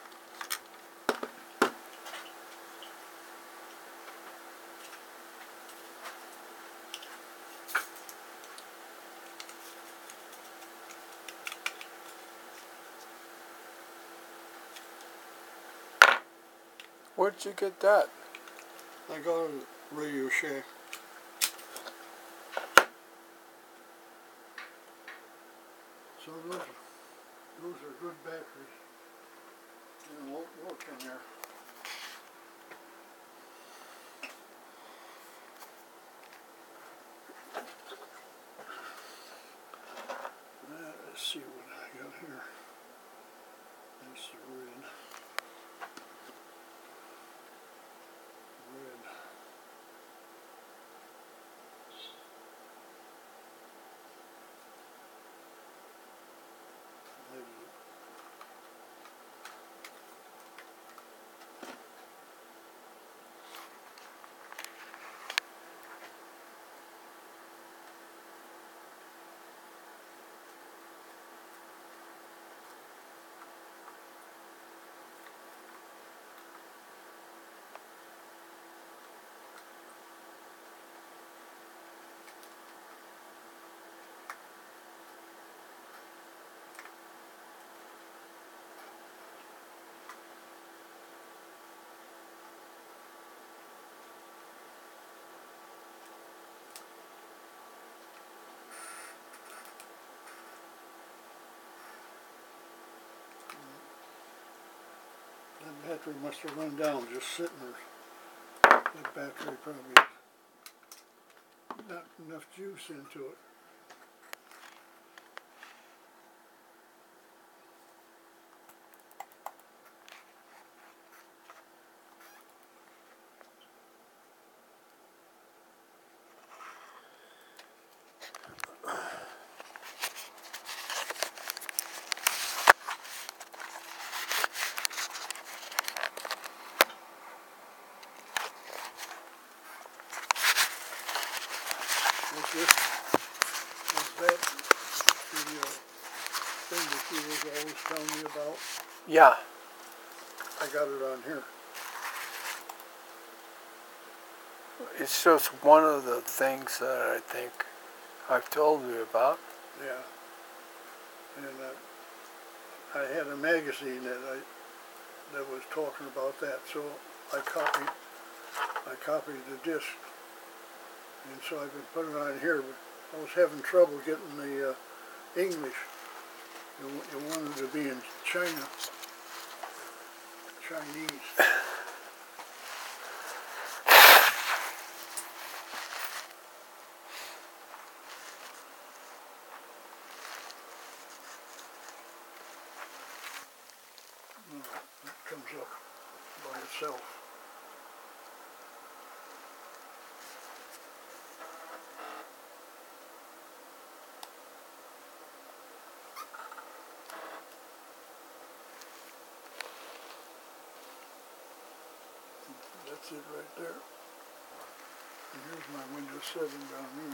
A: Where'd you get that?
B: I got it at Radio Shack. So those, those are good batteries. They won't work in there. Uh, let's see what I got here. That's the red. Red. battery must have run down just sitting there. That battery probably not enough juice into it. What's this? Is that the uh, thing that you was always telling me about?
A: Yeah,
B: I got it on here.
A: it's just one of the things that I think I've told you about.
B: Yeah. And uh, I had a magazine that I that was talking about that, so I copied I copied the disc, and so I've been putting it on here. But I was having trouble getting the uh, English. It, it wanted to be in China, Chinese. No, it comes up by itself. That's it right there. And here's my Windows seven down here.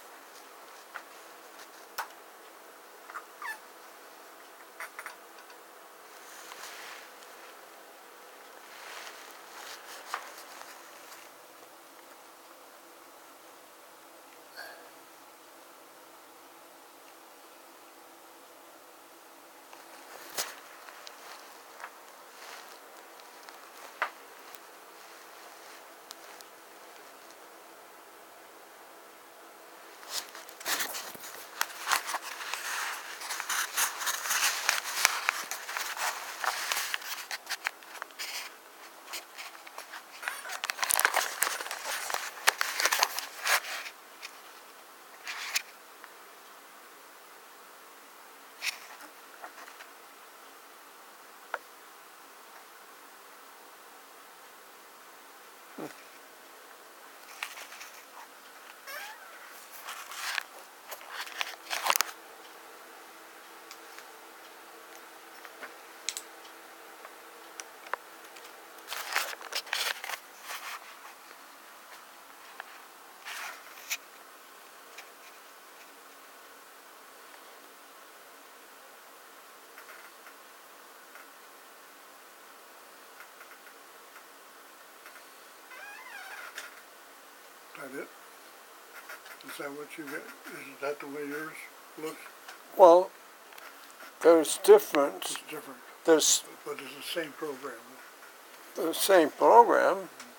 B: That it? Is that what you get? Is that the way yours looks?
A: Well, there's different,
B: It's different,
A: there's
B: but it's the same program.
A: the same program.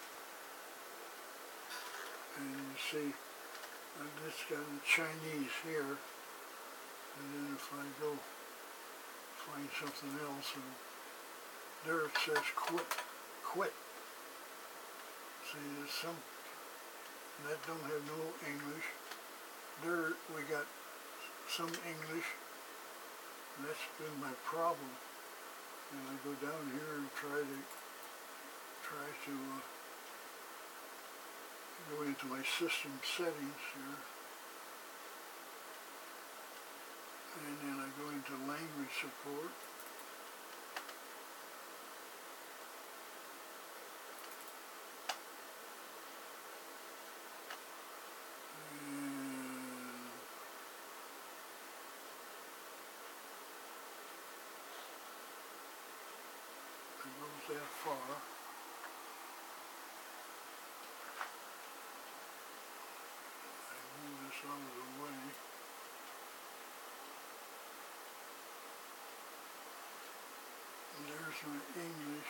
B: And you see, uh, this got in Chinese here, and then if I go find something else, and there it says quit, quit. See, there's some that don't have no English. There we got some English, and that's been my problem. And I go down here and try to try to uh, go into my system settings here, and then I go into language support. That far. I move this out of the way. And there's my English.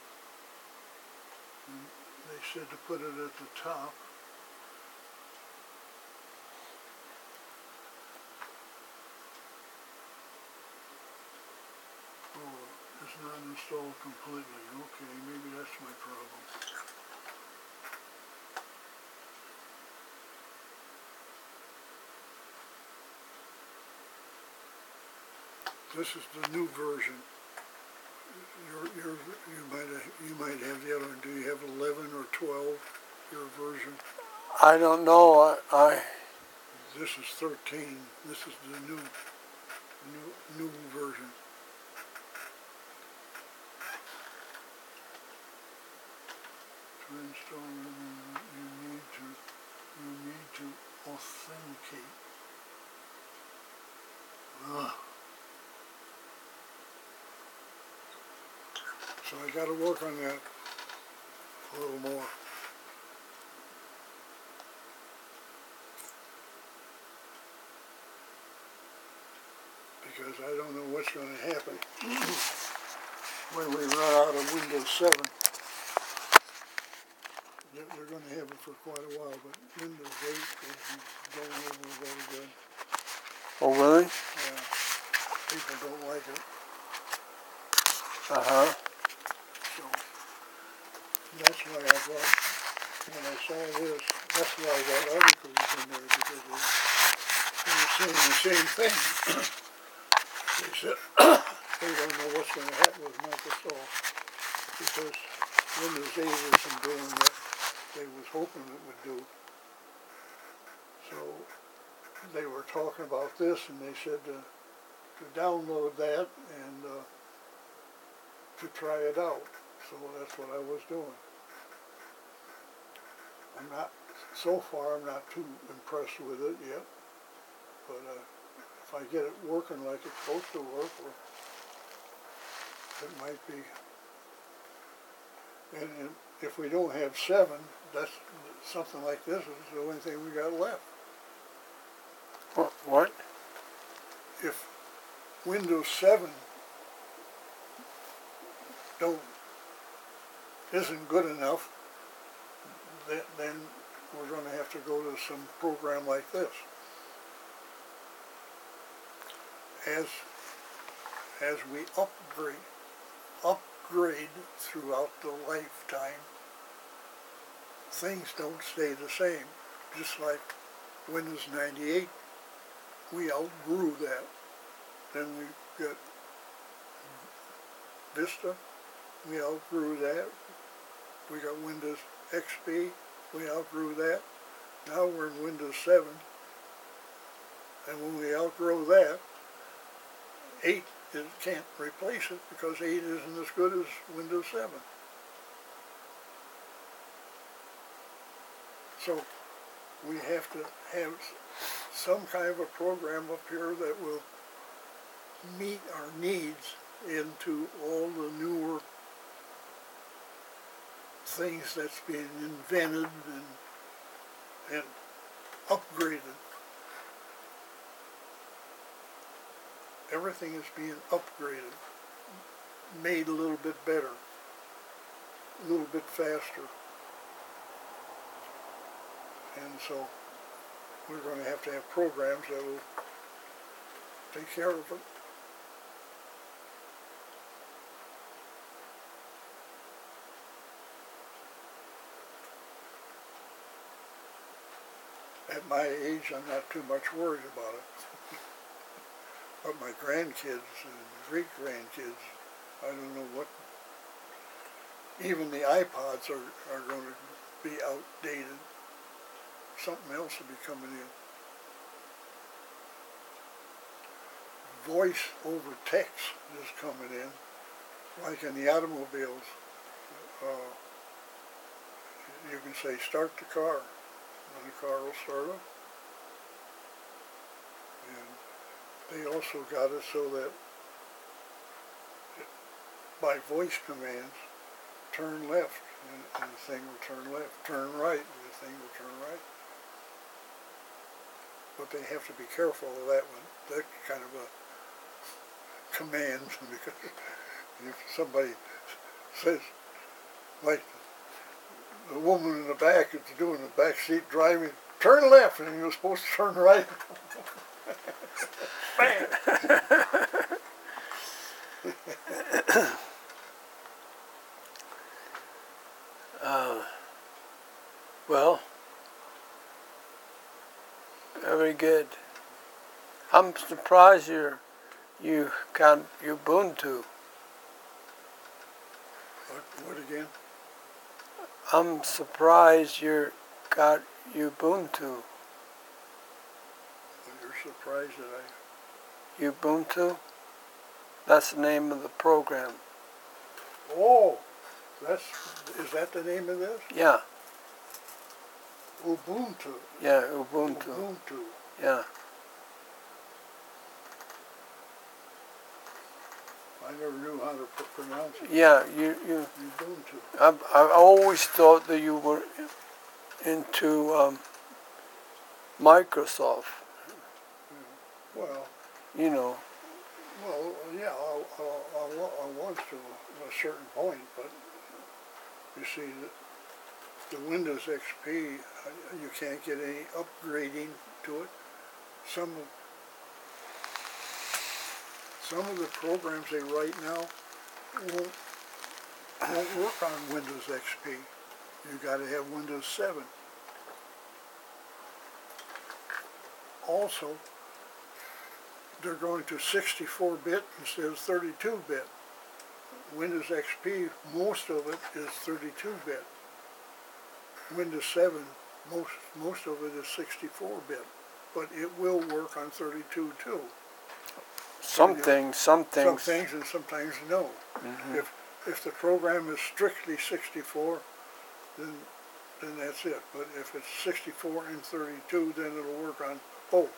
B: And they said to put it at the top. Oh, It's not installed completely. Okay, maybe that's my problem. This is the new version. Your, your, you might have, you might have the other one. Do you have eleven or twelve? Your version.
A: I don't know. I, I
B: This is thirteen. This is the new, new, new version. To install, you need to, you need to authenticate. Ugh. So I got to work on that a little more. Because I don't know what's going to happen when we run out of Windows seven. They're, they're going to have it for quite a while, but Windows eight isn't going over very good.
A: oh really?
B: Yeah, people don't like it.
A: Uh huh.
B: So that's why I brought, when I saw this, that's why I got articles in there, because they, they were saying the same thing. They said they don't know what's going to happen with Microsoft because Windows eight isn't doing what they was hoping it would do. So they were talking about this, and they said to, to download that and uh, to try it out. So that's what I was doing. I'm not, so far I'm not too impressed with it yet, but uh, if I get it working like it's supposed to work, or it might be. And, and if we don't have seven, that's something like this is the only thing we got left.
A: What? What?
B: If Windows seven don't isn't good enough, then, then we're going to have to go to some program like this. As as we upgrade upgrade throughout the lifetime, things don't stay the same. Just like Windows ninety-eight, we outgrew that. Then we got Vista, we outgrew that. We got Windows X P, we outgrew that. Now we're in Windows seven, and when we outgrow that, eight is, can't replace it because eight isn't as good as Windows seven. So we have to have some kind of a program up here that will meet our needs into all the newer things that's being invented and, and upgraded. Everything is being upgraded, made a little bit better, a little bit faster. And so we're going to have to have programs that will take care of it. At my age, I'm not too much worried about it. But my grandkids and great-grandkids, I don't know what, even the iPods are, are going to be outdated. Something else will be coming in. Voice over text is coming in, like in the automobiles. Uh, you can say, start the car, and the car will start up. And they also got it so that it, by voice commands, turn left, and, and the thing will turn left. Turn right, and the thing will turn right. But they have to be careful of that one. That's kind of a command, because if somebody says, like the woman in the back is doing the back seat driving, turn left, and you're supposed to turn right. Bam!
A: good. I'm surprised you're, you got Ubuntu.
B: What, what again?
A: I'm surprised you got Ubuntu.
B: You're surprised that I...
A: Ubuntu? That's the name of the program.
B: Oh, that's, is that the name of this?
A: Yeah,
B: Ubuntu.
A: yeah, Ubuntu.
B: Ubuntu.
A: Yeah.
B: I never knew how to pr- pronounce it.
A: Yeah, you, you,
B: Ubuntu.
A: I, I always thought that you were into um, Microsoft,
B: Well,
A: you know.
B: well, yeah, I, I, I, wa- I was to a certain point, but you see, the, the Windows X P, uh, you can't get any upgrading to it. Some of, some of the programs they write now won't, won't work on Windows X P. You got to have Windows seven. Also, they're going to sixty-four bit instead of thirty-two bit. Windows X P, most of it is thirty-two bit. Windows seven, most most of it is sixty-four bit, but it will work on thirty-two too.
A: Some
B: Yeah.
A: things, some things.
B: Some things and sometimes no.
A: Mhm.
B: If if the program is strictly sixty-four, then then that's it. But if it's sixty-four and thirty-two, then it'll work on both.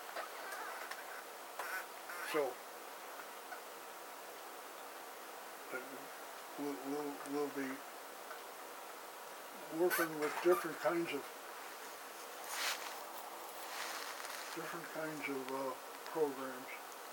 B: So but we'll, we'll, we'll be working with different kinds of different kinds of uh, programs.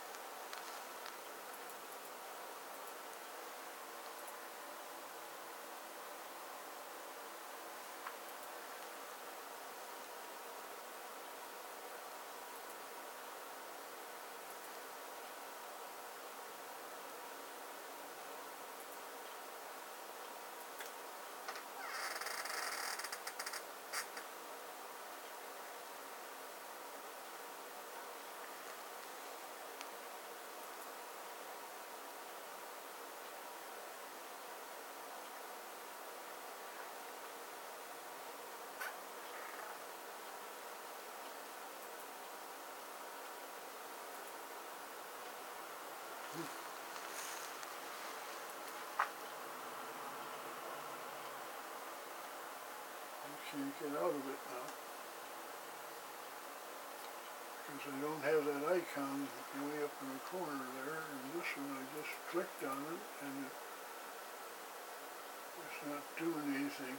B: Can't get out of it now because I don't have that icon way up in the corner there, and this one I just clicked on it and it, it's not doing anything.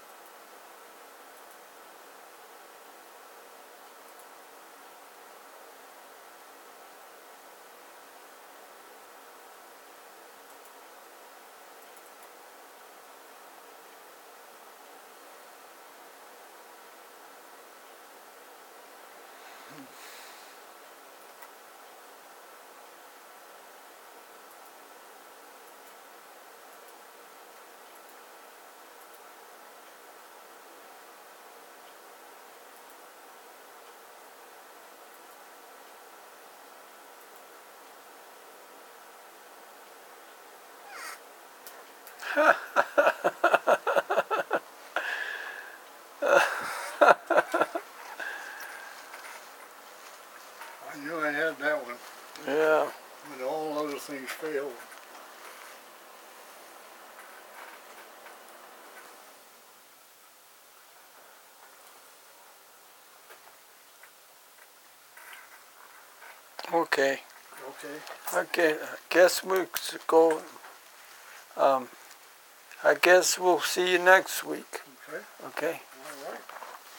B: I knew I had that one
A: Yeah.
B: when all other things failed.
A: Okay.
B: Okay.
A: Okay. I guess we could go. Um, I guess we'll see you next week.
B: Okay.
A: Okay.
B: All right.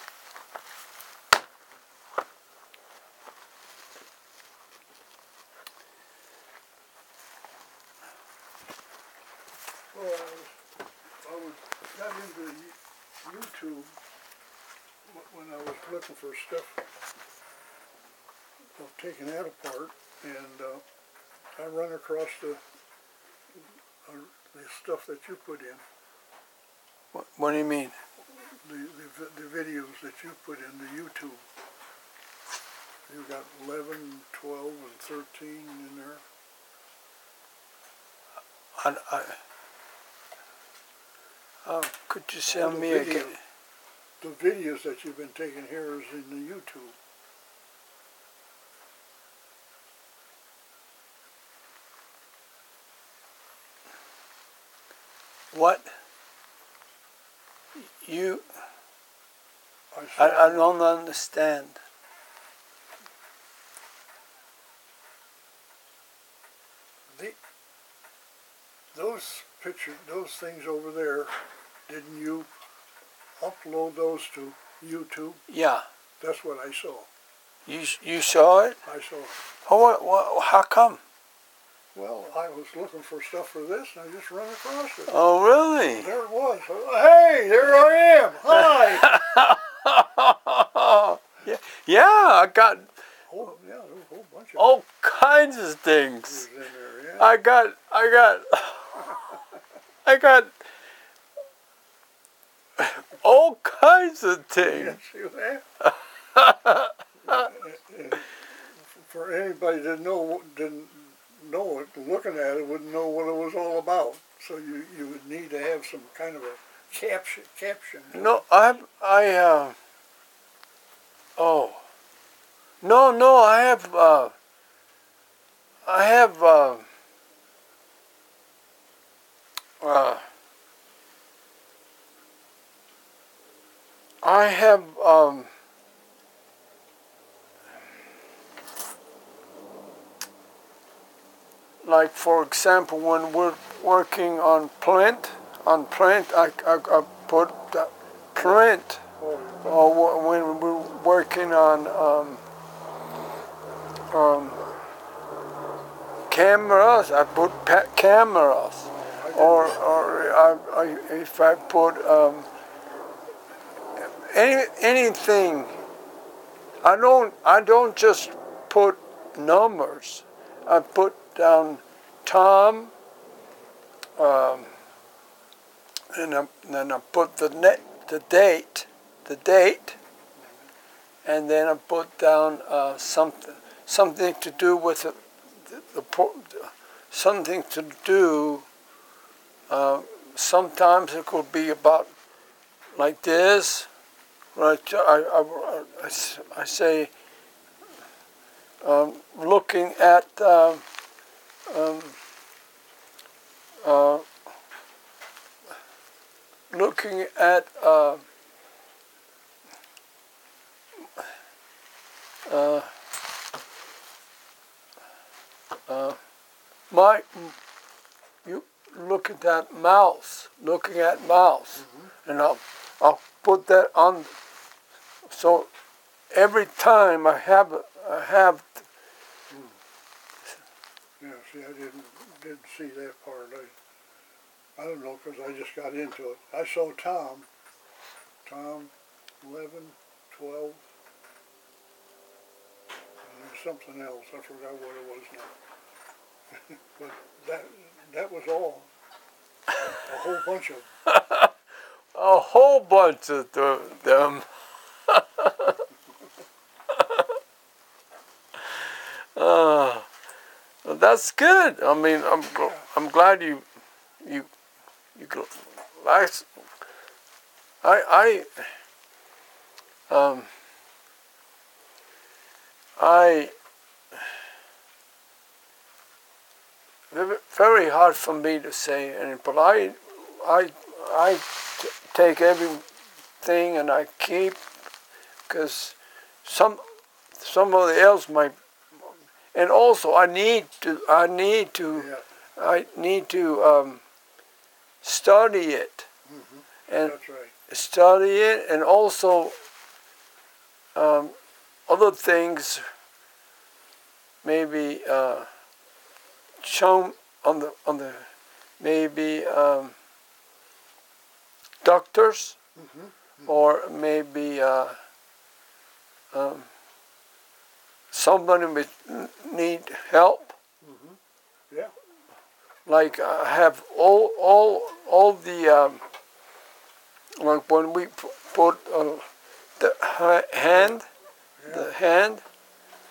B: Well, I was, I was got into YouTube when I was looking for stuff of taking that apart, and uh, I run across the uh, the stuff that you put in,
A: What, what do you mean?
B: the, the the videos that you put in the YouTube, You got eleven, twelve, and thirteen in there.
A: I, I, uh, could you
B: All
A: send
B: the
A: me
B: video-
A: again?
B: The videos that you've been taking here is in the YouTube.
A: What? You,
B: I,
A: I,
B: saw
A: I don't understand.
B: The, those pictures, those things over there, didn't you upload those to YouTube?
A: Yeah,
B: That's what I saw.
A: you you saw it?
B: I saw it.
A: Oh, what, what, how come?
B: Well, I was looking for stuff for this, and I just ran across it.
A: Oh, really?
B: There it was. Hey, there I am. Hi.
A: yeah, yeah, I got
B: Oh, yeah, there was a whole bunch of
A: all kinds of things.
B: things in there, yeah.
A: I got, I got, I got all kinds of things.
B: Yes, you have. And for anybody that know didn't know it, looking at it, wouldn't know what it was all about. So you you would need to have some kind of a caption. Caption.
A: No, I, I, uh, oh, no, no, I have, uh, I have, uh, uh, I have, um, like, for example, when we're working on print, on print, I, I, I put the print, or wh- when we're working on um, um, cameras, I put pa- cameras, or, or I, I, if I put um, any, anything, I don't, I don't just put numbers, I put down Tom, um, and I, then I put the net, the date, the date, and then I put down uh, something, something to do with the, the, the po- something to do. Uh, sometimes it could be about like this, right? I, I, I, I say, um, looking at. Uh, Um, uh, looking at uh, uh, uh, my, you look at that mouse, looking at mouse, mm-hmm. and I'll, I'll put that on, so every time I have, I have.
B: Yeah, see, I didn't didn't see that part. I I don't know, because I just got into it. I saw Tom, Tom, eleven, twelve, and there's something else. I forgot what it was now. But that that was all. A whole bunch of them.
A: A whole bunch of the, them. uh, well, that's good. I mean, I'm
B: Yeah.
A: I'm glad you you you I I I um I very hard for me to say, and but I I I t- take everything and I keep, because some somebody else might, and also I need to I need to
B: Yeah.
A: I need to um, study it,
B: Mm-hmm.
A: and
B: That's right.
A: study it, and also um, other things, maybe uh, shown on the on the maybe um, doctors,
B: Mm-hmm. Mm-hmm.
A: or maybe uh, um, somebody with n- need help.
B: Mm-hmm. Yeah.
A: Like I have all all all the um, like when we p- put uh, the ha- hand,
B: Yeah.
A: the hand,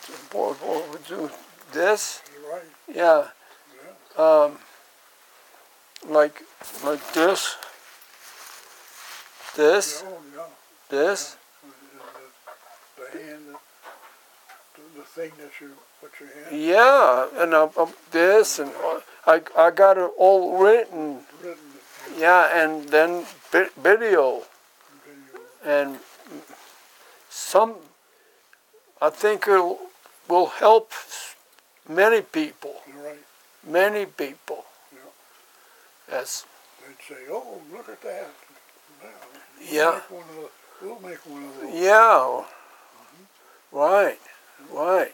A: We'll, we'll do this.
B: You're right,
A: Yeah.
B: yeah.
A: Um, like like this. This.
B: Oh, yeah.
A: This.
B: The, the, the hand, the, the thing that you put your hand.
A: Yeah, and um, um, this, and uh, I I got it all written.
B: Written,
A: Yeah, and then vi- video,
B: video.
A: and some. I think it will help many people.
B: You're right,
A: Many people.
B: yeah.
A: Yes.
B: They'd say, oh, look at that. Now, we'll
A: Yeah.
B: Make one of the, we'll make one of those.
A: Yeah. Right. Right.